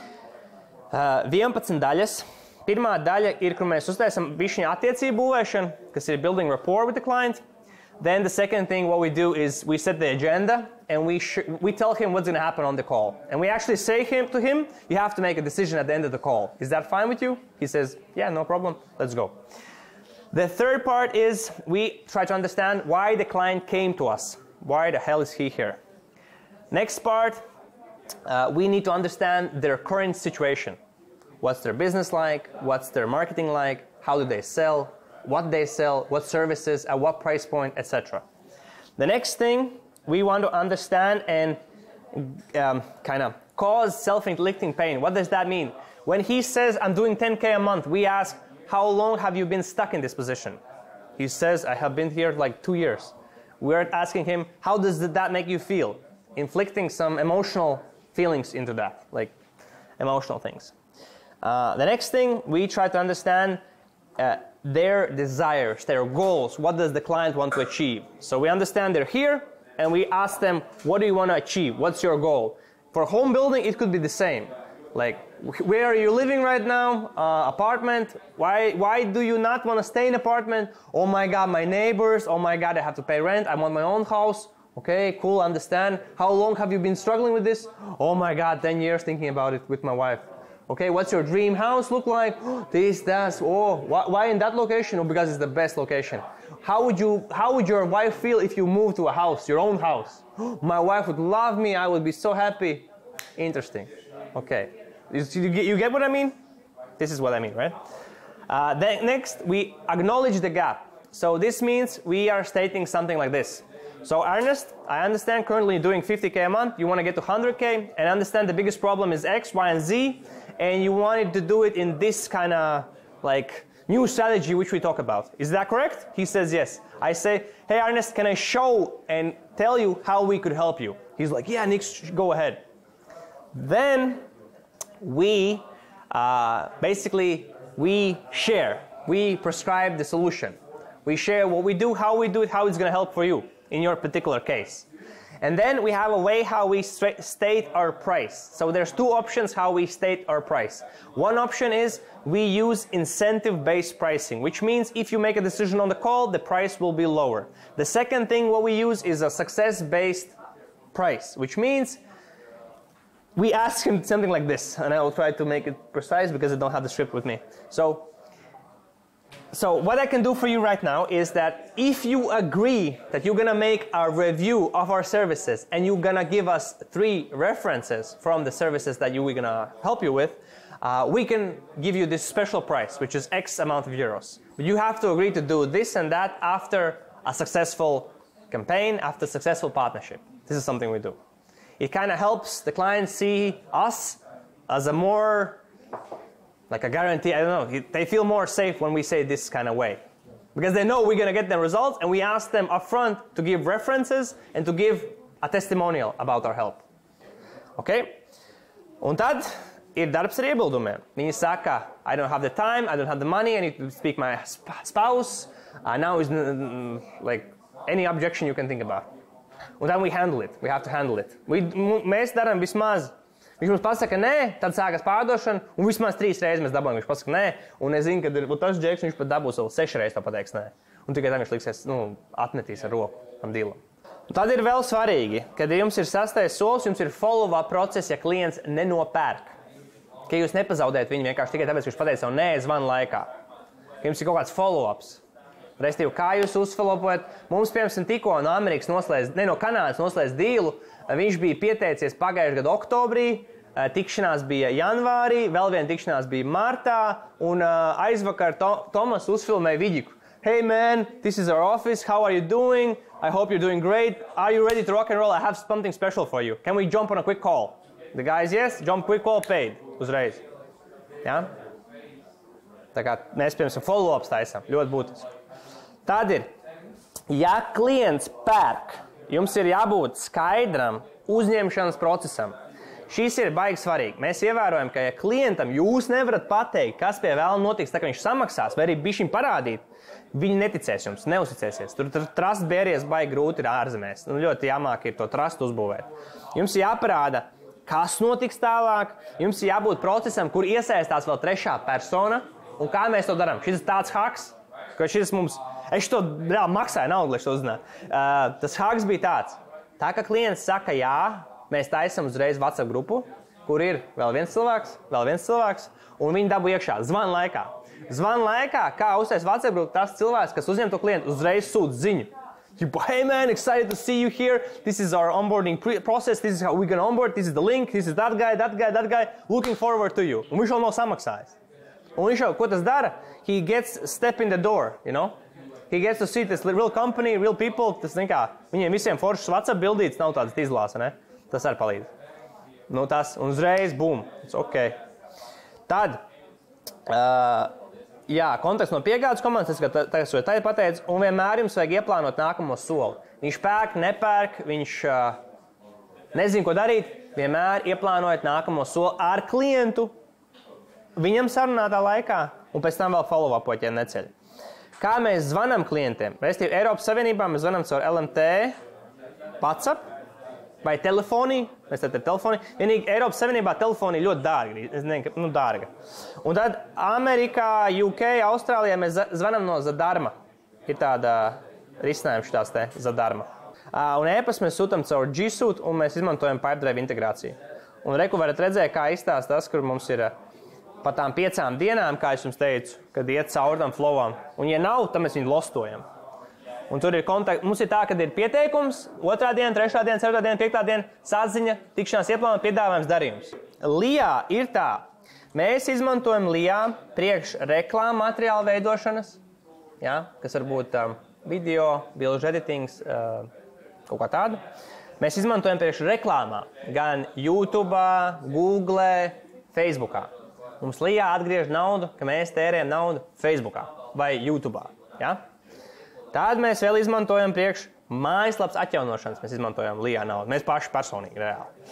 11 daļas. Pirmā daļa ir, kur mēs uztaisam bišķiņa attiecību būvēšanu, kas ir building rapport with the client. Then the second thing what we do is we set the agenda and we tell him what's going to happen on the call. And we actually say to him, you have to make a decision at the end of the call. Is that fine with you? He says, yeah, no problem. Let's go. The third part is we try to understand why the client came to us. Why the hell is he here? Next part, we need to understand their current situation. What's their business like? What's their marketing like? How do they sell? What services, at what price point, etc. The next thing, we want to understand and kind of cause self-inflicting pain. What does that mean? When he says, I'm doing 10K a month, we ask, how long have you been stuck in this position? He says, I have been here like 2 years. We're asking him, how does that make you feel? Inflicting some emotional feelings into that, like emotional things. The next thing, we try to understand their desires, their goals. What does the client want to achieve? So we understand they're here, and we ask them, what do you want to achieve? What's your goal? For home building, it could be the same. Like, where are you living right now? Apartment? Why do you not want to stay in apartment? Oh my God, my neighbors. Oh my God, I have to pay rent. I want my own house. Okay, cool, understand. How long have you been struggling with this? Oh my God, 10 years thinking about it with my wife. Okay, what's your dream house look like? This, that, why in that location? Oh, because it's the best location. How would your wife feel if you moved to a house, your own house? My wife would love me, I would be so happy. Interesting. Okay, you get what I mean? This is what I mean, right? Then next, we acknowledge the gap. So this means we are stating something like this. So Ernest, I understand currently doing 50K a month, you want to get to 100K, and understand the biggest problem is X, Y, and Z, and you wanted to do it in this kind of like new strategy which we talk about. Is that correct? He says yes. I say, hey Ernest, can I show and tell you how we could help you? He's like, yeah, Nick, go ahead. Then we basically share. We prescribe the solution. We share what we do, how we do it, how it's going to help for you in your particular case. And then we have a way how we state our price. So there's 2 options how we state our price. One option is we use incentive-based pricing, which means if you make a decision on the call, the price will be lower. The second thing what we use is a success-based price, which means we ask him something like this, and I will try to make it precise because I don't have the script with me. So what I can do for you right now is that if you agree that you're going to make a review of our services and you're going to give us 3 references from the services that we're going to help you with, we can give you this special price, which is X amount of euros. But you have to agree to do this and that after a successful campaign, after a successful partnership. This is something we do. It kind of helps the client see us as a more like a guarantee, I don't know, they feel more safe when we say this kind of way. Because they know we're going to get the results, and we ask them upfront to give references and to give a testimonial about our help. Okay? Un tad ir darbs ar iebildumiem. Viņi saka, I don't have the time, I don't have the money, I need to speak my spouse. Now is like any objection you can think about. Un tad we handle it. We have to handle it. Mēs darām vismaz. Viņš mums pasaka nē, tad sākas pārdošana, un vismaz 3 reizes mēs dabūjam, viņš pasaka nē, un es zinu, ka tas džeks, viņš pat dabūs vēl 6 reizes to pateiks nē. Un tikai tā viņš liksies, atmetīs ar roku tam dīlam. Un tad ir vēl svarīgi, kad jums ir 6. solis, jums ir follow-up process, ja klients nenopērk. Ka jūs nepazaudējat viņu vienkārši tikai tāpēc, ka viņš pateica savu nē, zvanu laikā. Ka jums ir kaut kāds follow-ups. Restīvi, kā jūs uzfolopojat? Mums, piemēram, tikko no Amerikas no Kanādas noslēdz dīlu. Viņš bija pieteicies pagājušajā gada oktobrī, tikšanās bija janvārī, vēl viena tikšanās bija martā, un aizvakar Tomas uzfilmēja vidiku. Hey man, this is our office, how are you doing? I hope you're doing great. Are you ready to rock and roll? I have something special for you. Can we jump on a quick call? The guys, yes, jump quick call, paid. Uzreiz. Ja? Tā kā mēs, piemēram, follow-ups taisam, ļoti būtiski. Tad ir Ja klients pērk, jums ir jābūt skaidram uzņemšanas procesam. Šis ir baigi svarīgi. Mēs ievērojam, ka ja klientam jūs nevarat pateikt, kas pie vēlna notiks, tā kā viņš samaksās, vai arī bišķiņ parādīt, viņi neticēs jums, neuzticēsies. Tur trust barriers baigi grūti ir ārzemēs. Ļoti jāmāk ir to trust uzbūvēt. Jums jāparāda, kas notiks tālāk, jums jābūt procesam, kur iesaistās vēl trešā persona, un kā mēs to darām. Šis ir tāds haks, ka šis mums, es to reāli maksāju naudu, lai to uzzinātu. Tas haks bija tāds. Tā kā klients saka jā, mēs taisam uzreiz WhatsApp grupu, kur ir vēl viens cilvēks, un viņi dabū iekšā zvana laikā. Zvana laikā, kā uztais WhatsApp grupu, tas cilvēks, kas uzņem to klientu, uzreiz sūta ziņu. Hey man, excited to see you here. This is our onboarding process. This is how we're going to onboard. This is the link. This is that guy. Looking forward to you. Un viņš jau nav samaksājis. Un viņš jau, ko tas dara? He gets step in the door, you know? He gets to see this real company, real people. Tas nekā, viņiem visiem foršas WhatsApp bildītas nav tādas izlāsa, ne? Tas arī palīdz. Nu tas, un uzreiz, bum, it's ok. Tad, jā, konteksts no piegādes komandas, tas, ko tā ir pateicis, un vienmēr jums vajag ieplānot nākamo soli. Viņš pērk, nepērk, viņš nezin, ko darīt, vienmēr ieplānojot nākamo soli ar klientu, viņam sarunātā laikā, un pēc tam vēl follow-upot, ja neceļ. Kā mēs zvanam klientiem? Restīvi, Eiropas Savienībā mēs zvanam caur LMT, WhatsApp vai telefoniju. Mēs tad ir telefonija. Vienīgi Eiropas Savienībā telefonija ļoti dārga. Es nezinu, dārga. Un tad Amerikā, UK, Austrālijā mēs zvanam no Zadarma. Ir tāda risinājuma šitās te Zadarma. Un e-pastu mēs sūtam caur G Suite un mēs izmantojam Pipedrive integrāciju. Un reku varat redzēt, kā izstāst tas, kur mums ir pa tām 5 dienām, kā es jums teicu, kad iet caur tam flowam. Un ja nav, tad mēs viņu lostojam. Un tur ir kontakti. Mums ir tā, kad ir pieteikums, 2. diena, 3. diena, 4. diena, 5. diena, saziņa, tikšanās ieplānot, piedāvājums, darījums. LIA ir tā. Mēs izmantojam LIA priekš reklāmu materiālu veidošanas, ja, kas var būt video, bilžu editings, kaut kā tādu. Mēs izmantojam priekš reklāmā, gan YouTube, Google, Facebookā. Mums LIA atgriež naudu, ka mēs tērējam naudu Facebookā vai YouTube. Ja? Tad mēs vēl izmantojam priekš mājaslapas atjaunošanas. Mēs izmantojam LIA naudu. Mēs paši personīgi, reāli.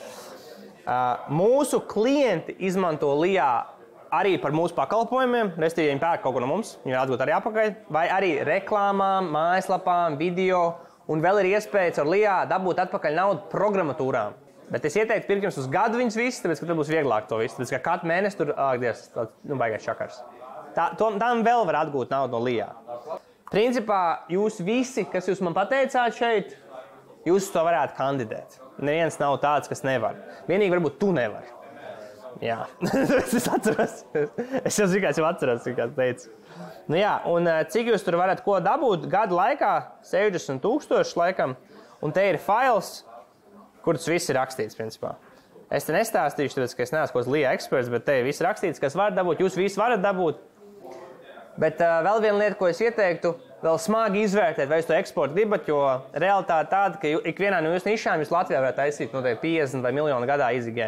Mūsu klienti izmanto LIA arī par mūsu pakalpojumiem. Restīvi, viņi pērk kaut ko no mums, viņi var atgūt arī apakaļ. Vai arī reklāmām, mājaslapām, video. Un vēl ir iespējas ar LIA dabūt atpakaļ naudu programmatūrām. Bet es ieteiktu pirkt jums uz gadu viņus visus, tāpēc, ka tad būs vieglāk to visu. Tāpēc, ka katru mēnesi tur, baigais čakars. Tam vēl var atgūt naudu no LIA. Principā, jūs visi, kas jūs man pateicāt šeit, jūs to varētu kandidēt. Neviens nav tāds, kas nevar. Vienīgi varbūt tu nevari. Jā, es atceros. Es jau atceros, kā teicu. Nu jā, un cik jūs tur varat ko dabūt gadu laikā? 60,000 laikam. Un te ir fails, kurus viss ir rakstīts, principā. Es te nestāstīšu, tāpēc, ka es neesmu kaut kāds LIA eksperts, bet te ir viss rakstīts, kas var dabūt. Jūs visi varat dabūt. Bet vēl viena lieta, ko es ieteiktu, vēl smagi izvērtēt, vai jūs to eksportu gribat, jo realitāte tāda, ka ikvienā no jūsu nišām jūs Latvijā varētu taisīt noteikti 50 vai miljonu gadā izigē.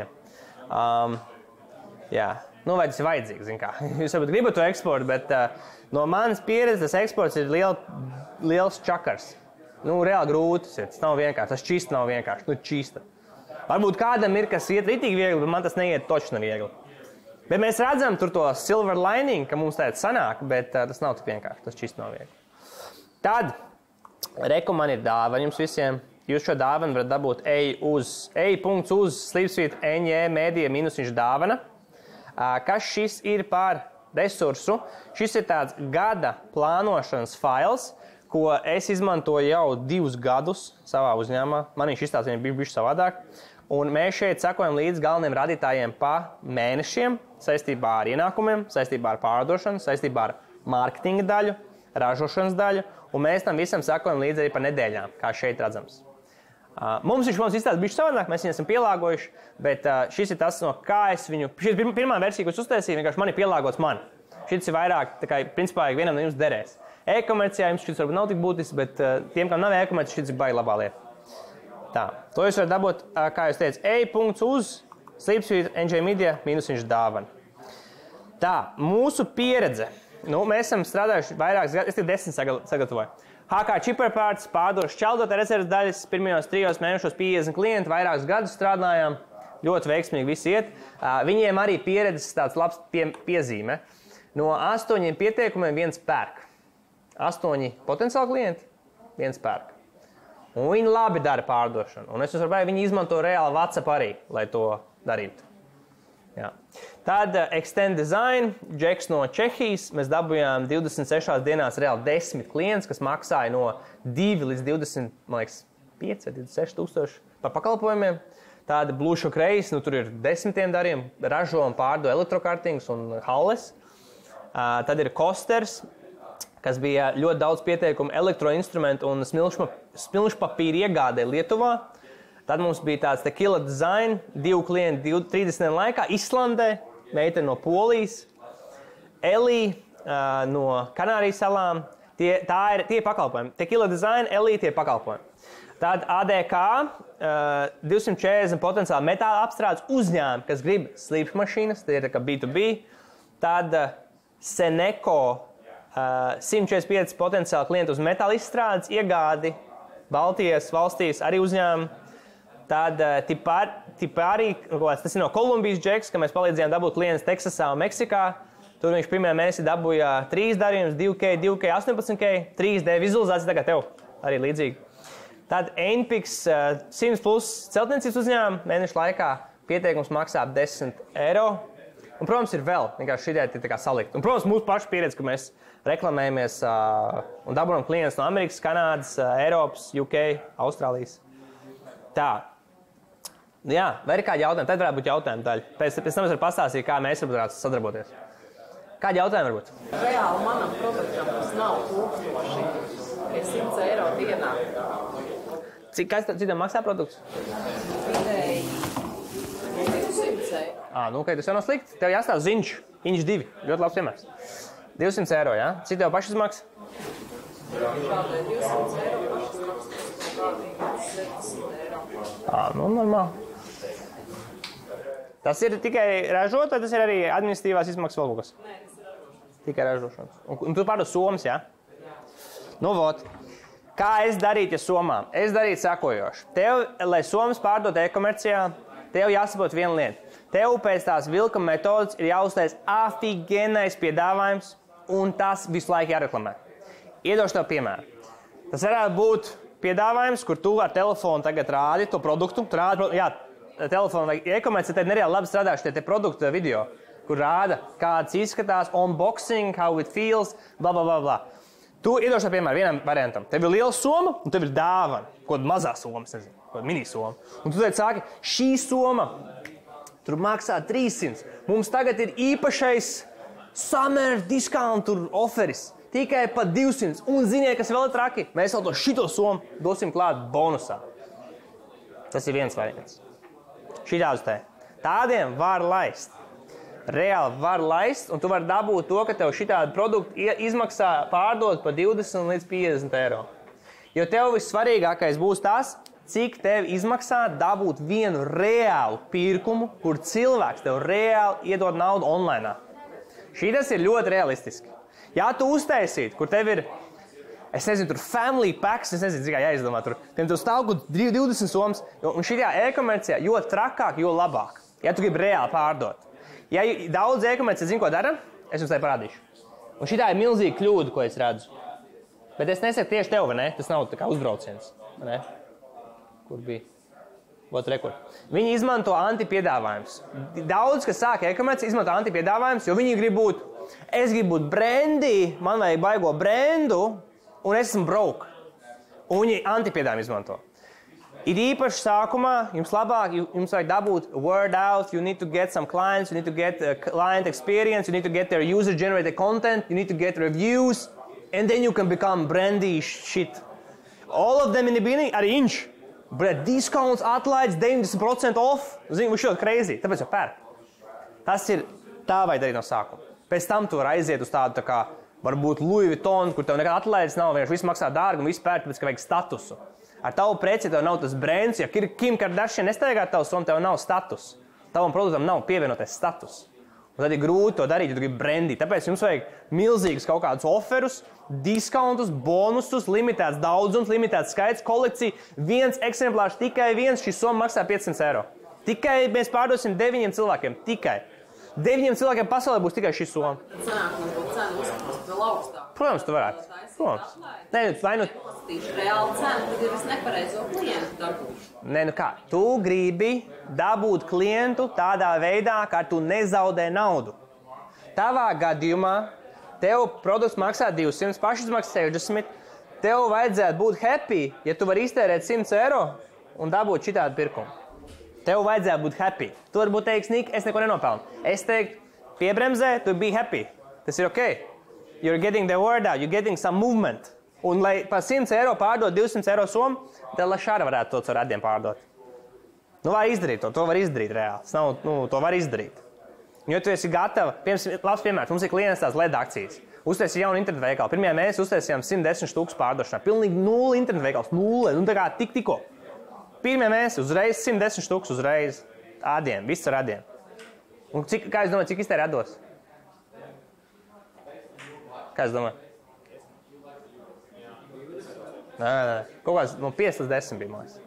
Jā, nu vai tas ir vajadzīgs, zin kā. Jūs varbūt gribat to eksportu, bet no manas pieredzes tas eksports ir liels čakars. Nu, reāli grūti, tas nav vienkārši, tas čist nav vienkārši, nu čista. Varbūt kādam ir, kas iet ritīgi viegli, bet man tas neiet točni viegli. Bet mēs redzam tur to silver lining, ka mums tāda sanāk, bet tas nav tik vienkārši, tas čist nav viegli. Tad, reku man ir dāvana jums visiem. Jūs šo dāvanu varat dabūt ej.uz Sleepsuite NJ Media minus dāvana. Kas šis ir par resursu? Šis ir tāds gada plānošanas fails, ko es izmantoju jau 2 gadus savā uzņēmumā. Man viņš izstāstīja bišķi savādāk. Un mēs šeit sekojam līdz galveniem radītājiem pa mēnešiem, saistībā ar ienākumiem, saistībā ar pārdošanu, saistībā ar mārketinga daļu, ražošanas daļu, un mēs tam visam sekojam līdz arī pa nedēļām, kā šeit redzams. Mums viņš izstāsta bišķi savādāk, mēs viņu esam pielāgojuši, bet šis ir tas, no kā es viņu... Šis ir pirmā versija, ko es uztaisīju, vienkārši man ir pielāgots man. Šis ir vairāk, tā kā, principā, vienam no jums derēs. E-komercijā jums šis varbūt nav tik būtisks, bet tiem, kam nav e-komercija, šis ir baigi labā lieta. Tā, to jūs varat dabūt, kā jūs teicu, ej.uz Sleepsuite NJ Media minus dāvana. Tā, mūsu pieredze. Nu, mēs esam strādājuši vairākas gadus, es tik 10 sagatavoju. HK Chipperparts pārdošu šķeldota rezerves daļas, pirmajos 3 mēnešos 50 klienti, vairākus gadus strādājām, ļoti veiksmīgi visi iet. Viņiem arī pieredzes tāds labs piezīme. No 8 pieteikumiem 1 pērk. 8 potenciāli klienti, 1 pērk. Un viņi labi dara pārdošanu. Un es varu teikt, viņi izmanto reāli WhatsApp arī, lai to darītu. Jā. Tad Extend Design, Džeks no Čehijas. Mēs dabūjām 26 dienās reāli 10 klients, kas maksāja no 2 līdz 20, man liekas, 5 vai 26 tūkstoši par pakalpojumiem. Tāda Blue Shock Race, nu tur ir 10 dariem, ražo un pārdo elektrokartingus un halles. Tad ir Kosters, kas bija ļoti daudz pieteikumu elektroinstrumentu un smilšu papīra iegādē Lietuvā. Tad mums bija tāds Tequila Design, 2 klienti 30 dienu laikā, Islandē, meitene no Polijas, Elī no Kanārijas salām. Tie pakalpojumi. Tequila Design, Elī tie pakalpojumi. Tad ADK, 240 potenciāli metāla apstrādes uzņēmumi, kas grib slīpšmašīnas, tie ir kā B2B. Tad Seneco, 145 potenciāli klienti uz metāla izstrādes, iegādi Baltijas valstīs arī uzņēmumi. Tad Tipari, tas ir no Kolumbijas Džeks, ka mēs palīdzējām dabūt klientus Teksasā un Meksikā. Tur viņš pirmajā mēnesī dabūja 3 darījumus, 2K, 18K, 3D vizualizācija, tagad tev arī līdzīgi. Tad Einpix 100 plus celtniecības uzņēmumi, mēnešu laikā pieteikums maksā 10 eiro. Un, protams, ir vēl, vienkārši šī ideja ir tā kā salikt. Un, protams, mūsu pašu pieredze, ka mēs reklamējamies un dabūjam klientus no Amerikas, Kanādas, Eiropas, UK, Austrālijas. Tā. Jā, vai ir kādi jautājumi? Tad varētu būt jautājumu daļa. Pēc tam es varu pastāstīt, kā mēs varētu sadarboties. Kādi jautājumi varbūt? Reāli manam produktam tas nav 1000, ir 100 eiro dienā. Kas citam maksā produkts? Vidēji 200 eiro. Nu, tas jau nav slikti. Tev jāstāv ziņš, Inč 2. Ļoti labs piemērs. 200 eiro, jā? Cik tev pašas maksā? Kādai 200 eiro pašas maksā, kādai 70 eiro. Nu, normāli. Tas ir tikai ražot, vai tas ir arī administratīvās izmaksas vēl kaut kas? Nē, tas ir ražošanas. Tikai ražošanas. Un tu pārdod somas, jā? Nu, vot. Kā es darītu, ja somām? Es darītu sekojoši. Tev, lai somas pārdot e-komercijā, tev jāsaprot viena lieta. Tev pēc tās vilkuma metodas ir jāuztais afigenais piedāvājums, un tas visu laiku jāreklamē. Iedošu tev piemēru. Tas varētu būt piedāvājums, kur tu ar telefonu tagad rādi to produktu. Telefonu vai e-komercija, tad nereāli labi strādājuši tie produktu video, kur rāda, kāds izskatās, unboxing, how it feels, bla, bla, bla, bla. Tu iedošu piemēru vienam variantam. Tev ir liela soma, un tev ir dāvana. Kaut mazā soma, nezinu, kaut mini soma. Un tu tad sāki, šī soma tur maksā 300. Mums tagad ir īpašais summer discount offeris. Tikai pa 200. Un ziniet, kas vēl ir traki? Mēs vēl to šito somu dosim klāt bonusā. Tas ir viens variants. Šitāds te. Tādiem var laist. Reāli var laist, un tu vari dabūt to, ka tev šitādi produkti izmaksā pārdot pa 20 līdz 50 eiro. Jo tev vissvarīgākais būs tas, cik tev izmaksā dabūt vienu reālu pirkumu, kur cilvēks tev reāli iedod naudu online. Šitas ir ļoti realistiski. Ja tu uztaisītu, kur tev ir, es nezinu, tur family packs, es nezinu, cik jāizdomā tur, tev stāv 20 somas, un šitā e-komercijā, jo trakāk, jo labāk, ja tu gribi reāli pārdot. Ja daudz e-komercija zina, ko dara, es jums tai parādīšu. Un šitā ir milzīga kļūda, ko es redzu. Bet es nesaku tieši tev, vai ne? Tas nav tā kā uzbrauciens, vai ne? Kur bija? Ot, rekur. Viņi izmanto antipiedāvājums. Daudz, kas sāk e-komercija, izmanto antipiedāvājums, jo viņi grib būt, es gribu būt brandy, man vajag baigo brandu, un es esmu broke. Un viņi antipiedāvājumu izmanto. Ir īpaši sākumā, jums labāk, jums vajag dabūt word out, you need to get some clients, you need to get client experience, you need to get their user-generated content, you need to get reviews, and then you can become brandy shit. All of them in the beginning are inch. Bet discounts, atlaides, 90% off. Zini, viņš ļoti crazy, tāpēc jau pērk. Tas ir tā vajag darīt no sākuma. Pēc tam tu vari aiziet uz tādu tā kā, varbūt Louis Vuitton, kur tev nekad atlaides nav, vienkārši viss maksā dārgi un viss pērk, tāpēc, ka vajag statusu. Ar tavu preci tev nav tas brands, ja Kim Kardashian nestaigā tavu somu, tev nav status. Tavam produktam nav pievienotais status. Un tad ir grūti to darīt, ja tu gribi brandīt. Tāpēc jums vajag milzīgus kaut kādus oferus, diskontus, bonusus, limitēts daudzums, limitēts skaits, kolekcija. Viens eksemplārs, tikai viens, šī summa maksā 500 eiro. Tikai mēs pārdosim 9 cilvēkiem. Tikai. 9 cilvēkiem pasaulē būs tikai šī summa. Sanāk, man būtu cena uzskatīt vēl augstāk. Protams, tu varētu. Protams. Nē, vai nu... Tīši reāli cena, tad ir es nepareizo klientu dabūšu. Nē, nu kā, tu gribi dabūt klientu tādā veidā, kā tu nezaudē naudu. Tavā gadījumā tev produkts maksā 200, pašas maksā 60. Tev vajadzētu būt happy, ja tu vari iztērēt 100 eiro un dabūt šitādu pirkumu. Tev vajadzētu būt happy. Tu varbūt teiksi, Nik, es neko nenopelnu. Es teiktu, piebremzē, tu be happy. Tas ir ok. You're getting the word out, you're getting some movement. Un, lai par 100 eiro pārdot 200 eiro somu, tad Lašāra varētu to caur radiem pārdot. Nu, var izdarīt to var izdarīt reāli. Nav, to var izdarīt. Jo tu esi gatava, labs piemērs, mums ir klients tās LED akcijas. Uztaisīja jaunu internetu veikalu. Pirmajā mēs uztaisījām 110 štukas pārdošanā. Pilnīgi 0 internetu veikals, 0. Nu, tā kā tikko. Pirmajā mēs uzreiz 110 štukas uzreiz. Ādiem, viss ar ādiem. Un kā es domāju, cik iztērē atdos? Kā es domāju? Nē. Kaut kāds no 5 līdz 10 bija mājās.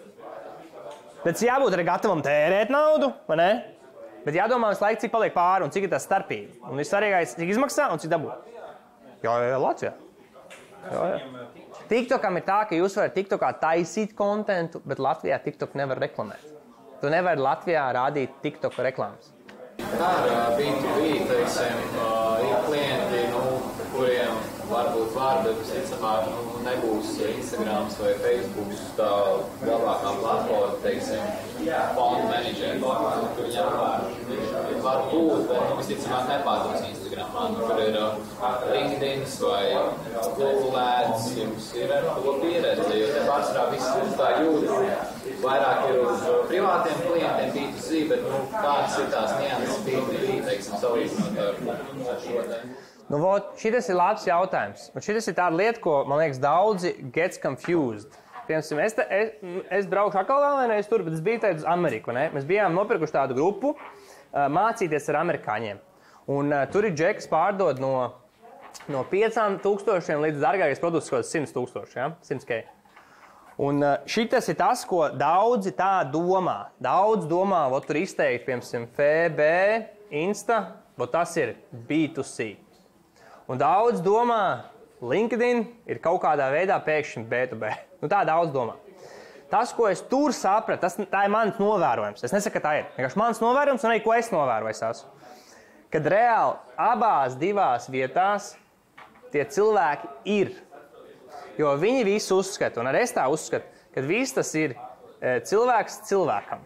Bet jābūt arī gatavam tērēt naudu, vai ne? Bet jādomā visu laiku, cik paliek pāri un cik ir tā starpība. Un vissvarīgākais, cik izmaksā un cik dabū. Jā, Latvijā. Jā. TikTokam ir tā, ka jūs varat TikTokā taisīt kontentu, bet Latvijā TikTok nevar reklamēt. Tu nevari Latvijā rādīt TikTok reklāmas. Kā ar B2B, teiksim, ir klienti, kuriem varbūt var, bet visticamāk nebūs Instagrams vai Facebooks tā labākā platforma, teiksim, fund menedžeri, kur viņam var būt, bet visticamāk nepārdos Instagramā. Tur ir LinkedIn vai Google Ads, jums ir ar to pieredze, jo te pārsvarā viss tā jūtas. Vairāk ir uz privātiem klientiem B2C, bet kādas ir tās nianses B2B, teiksim, salīdzinot ar šo te? Nu, šitas ir labs jautājums. Un šitas ir tāda lieta, ko, man liekas, daudzi gets confused. Piemēram, es braukšu atkal vēlreiz tur, bet es biju teikt uz Ameriku, ne? Mēs bijām nopirkuši tādu grupu mācīties ar amerikāņiem. Un tur ir džeks pārdod no 5,000 līdz dārgākais produkts, kaut 100,000, ja? 100K. Un šitas ir tas, ko daudzi tā domā. Daudz domā, tur izteikt, piemēram, FB, Insta, tas ir B2C. Un daudz domā, LinkedIn ir kaut kādā veidā pēkšņi B2B. Tā daudz domā. Tas, ko es tur sapratu, tā ir mans novērojums. Es nesaku, ka tā ir. Vienkārši mans novērojums un arī, ko es novēroju. Kad reāli abās divās vietās tie cilvēki ir. Jo viņi visi uzskata, un arī es tā uzskatu, ka viss tas ir cilvēks cilvēkam.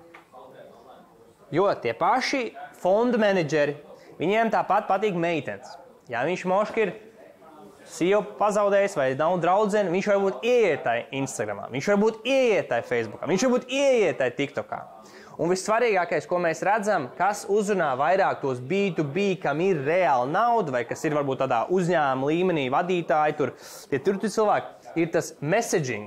Jo tie paši fondu menedžeri, viņiem tāpat patīk meitenes. Ja viņš moški ir sievu pazaudējis vai nav draudzeni, viņš varbūt ieietai Instagramā, viņš varbūt ieietai Facebookā, viņš varbūt ieietai TikTokā. Un vissvarīgākais, ko mēs redzam, kas uzrunā vairāk tos B2B, kam ir reāla nauda, vai kas ir varbūt tādā uzņēmuma līmenī vadītāji, tur cilvēki, ir tas messaging.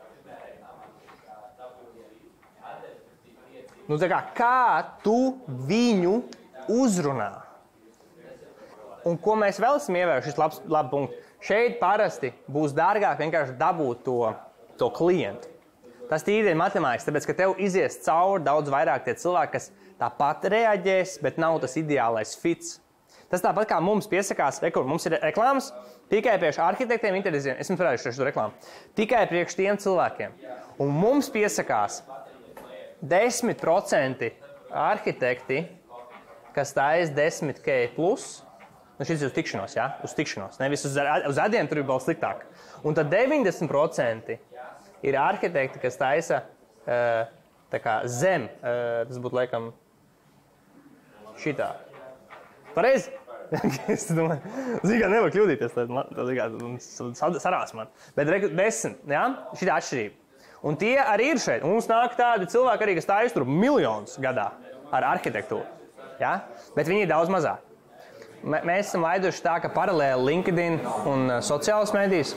Kā tu viņu uzrunā? Un ko mēs vēl esam ievēruši, šis labs punkts. Šeit parasti būs dārgāk vienkārši dabūt to klientu. Tas tīri ir matemātiski, tāpēc, ka tev izies cauri daudz vairāk tie cilvēki, kas tāpat reaģēs, bet nav tas ideālais fits. Tas tāpat kā mums piesakās, mums ir reklāmas tikai priekš arhitektiem, interjera, es jums parādīšu šo reklāmu, tikai priekš tiem cilvēkiem. Un mums piesakās 10% arhitekti, kas taisa 10K plus, šis ir uz tikšanos, ja? Uz tikšanos, nevis uz adiem tur ir vēl sliktāk. Un tad 90% ir arhitekti, kas taisa tā kā zem, tas būtu laikam šitā. Pareizi? Es domāju, kā nevar kļūdīties, tad sarās man. Bet 10, ja? Šitā atšķirība. Un tie arī ir šeit. Un mums nāk tādi cilvēki arī, kas taisa tur miljonus gadā ar arhitektūru. Ja? Bet viņi ir daudz mazāk. Mēs esam laiduši tā, ka paralēli LinkedIn un sociālas medijas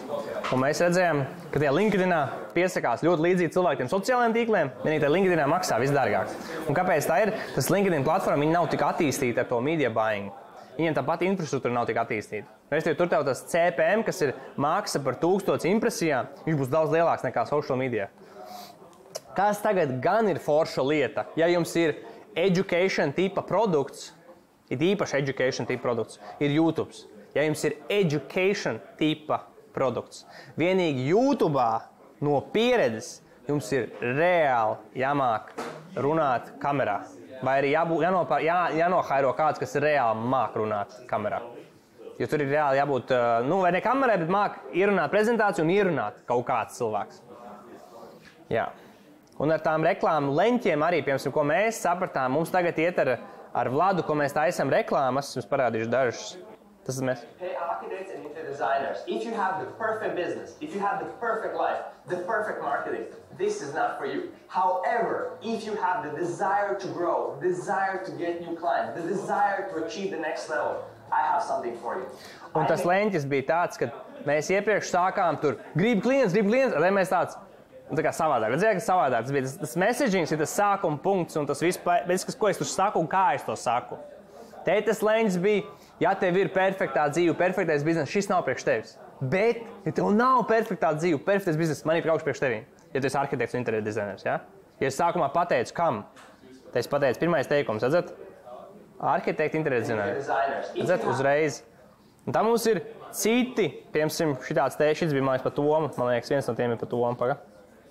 Un mēs redzējām, ka tie LinkedInā piesakās ļoti līdzīgi cilvēkiem sociālajiem tīkliem, vienīgi tie LinkedInā maksā visdārgāk. Un kāpēc tā ir? Tas LinkedIn platforma, viņi nav tik attīstīta ar to media buying. Viņiem tāpat infrastruktūra nav tik attīstīta. Tur tev tas CPM, kas ir maksa par 1000 impresijām, viņš būs daudz lielāks nekā social media. Kas tagad gan ir forša lieta? Ja jums ir education tipa produkts, ir īpaši education tipa produkts, ir YouTube. Ja jums ir education tipa produkts, vienīgi YouTube'ā no pieredzes jums ir reāli jāmāk runāt kamerā. Vai arī jānohairo kāds, kas reāli māk runāt kamerā. Jo tur ir reāli jābūt, vai ne kamerai, bet māk ierunāt prezentāciju un ierunāt kaut kāds cilvēks. Jā. Un ar tām reklāmu leņķiem arī, piemēram, ko mēs sapratām, mums tagad iet ar Vladu, ko mēs taisam reklāmas, jums parādīšu dažus. Tas ir mēs. Hey, architects and interior designers, if you have the perfect business, if you have the perfect life, the perfect marketing, this is not for you. However, if you have the desire to grow, desire to get new clients, the desire to achieve the next level, I have something for you. Un tas leņķis bija tāds, ka mēs iepriekš sākām tur, grib klients, lai mēs tāds, tā kā savādāk. Redzēja, ka savādāk. Tas bija tas messagings, ir tas sākuma punkts un tas viss, ko es tur saku un kā es to saku. Te tas leņķis bija, ja tev ir perfektā dzīve, perfektais biznes, šis nav priekš tevis. Bet, ja tev nav perfektā dzīve, perfektais biznes, man ir kaut kas priekš tevī. Ja tu esi arhitekts un interior dizainers, ja? Ja es sākumā pateicu, kam? Te es pateicu, pirmais teikums, redzat? Arhitekti, interior dizainers. Redzat, uzreiz. Un tā mums ir citi, piemēram, šis bija mājas pa Tomu, man liekas, viens no tiem ir pa Tomu, paga.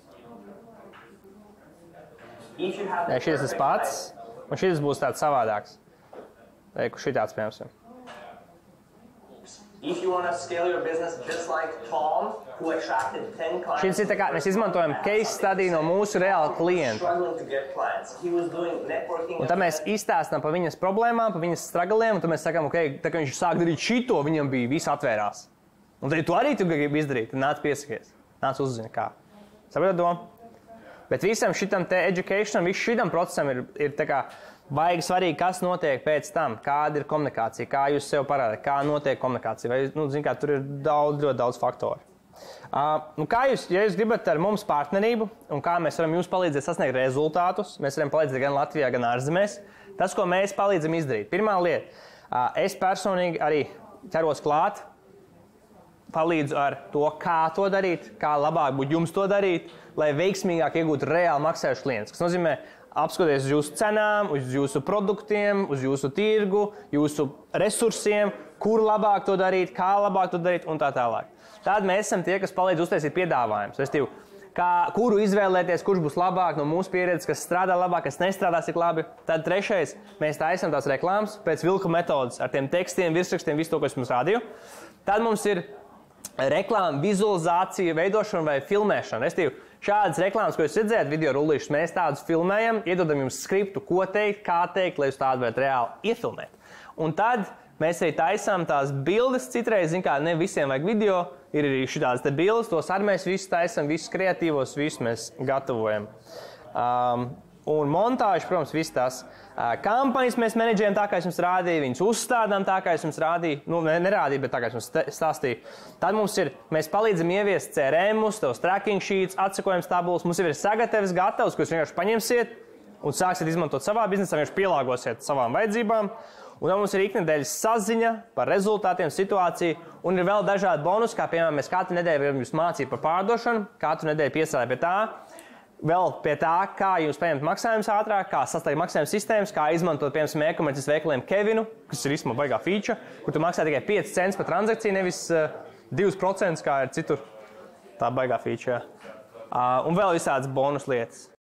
Šis tas pats, un šis būs tāds savādāks. Reiku šitāds, piemēram. Šis ir tā kā, mēs izmantojam case study no mūsu reāla klienta. Un tad mēs izstāstam par viņas problēmām, par viņas struggliem, un tad mēs sakām, ok, tā kā viņš sāk darīt šito, viņam bija viss atvērās. Un tad tu arī tu gribi izdarīt, tad nāc piesakies. Nāc uzzini kā. Saprotat domu? Bet visam šitam te educationam, visu šitam procesam ir tā kā baigi svarīgi, kas notiek pēc tam, kāda ir komunikācija, kā jūs sev parādāt, kā notiek komunikācija. Vai, zin kā, tur ir ļoti daudz faktoru. Ja jūs gribat ar mums partnerību un kā mēs varam jums palīdzēt sasniegt rezultātus, mēs varam palīdzēt gan Latvijā, gan ārzemēs, tas, ko mēs palīdzam izdarīt. Pirmā lieta, es personīgi arī ķeros klāt, palīdzu ar to, kā to darīt, kā labāk būtu jums to darīt, lai veiksmīgāk iegūtu reāli maksājuši klients. Kas nozīmē apskaties uz jūsu cenām, uz jūsu produktiem, uz jūsu tirgu, jūsu resursiem, kur labāk to darīt, kā labāk to darīt un tā tālāk. Tad mēs esam tie, kas palīdz uztaisīt piedāvājumus. Kuru izvēlēties, kurš būs labāk no mūsu pieredzes, kas strādā labāk, kas nestrādās tik labi. Tad trešais, mēs taisam tās reklāmas pēc vilku metodas ar tiem tekstiem, virsrakstiem, visu to, ko es jums rādīju. Tad mums ir reklāma, vizualizācija, veidošana vai filmēšana. Šādas reklāmas, ko jūs redzējāt, video rullīšus, mēs tādus filmējam, iedodam jums skriptu, ko teikt, kā teikt, lai jūs tādu varētu reāli iefilmēt. Un tad mēs arī taisām tās bildes citreiz, ne visiem vajag video, ir arī šitādas te bildes, tos arī mēs visus taisam, visus kreatīvos, visus mēs gatavojam. Un montāži, protams, viss tās kampaņas mēs menedžējam tā, kā es jums rādīju, viņus uzstādām tā, kā es jums rādīju, nerādīju, bet tā, kā es jums stāstīju. Tad mēs palīdzam ieviest CRM-us, tos tracking sheets, atsakojums tabulas, mums jau ir sagatavs gatavs, ko jūs vienkārši paņemsiet un sāksiet izmantot savā biznesā, vienkārši pielāgosiet savām vajadzībām. Un tad mums ir iknedēļas saziņa par rezultātiem, situāciju, un ir vēl dažādi bonusi, kā piemēram mēs katru nedēļu varam jūs mācīt par pārdošanu, katru nedēļu piestrādāt pie tā. Vēl pie tā, kā jūs paņemt maksājumus ātrāk, kā sastāvēt maksājumu sistēmas, kā izmantot, piemēram, e-komerces veikaliem Kevinu, kas ir īstenībā baigā feature, kur tu maksā tikai 5 cents par transakciju, nevis 2%, kā ir citur. Tā baigā feature. Un vēl visādas bonus lietas.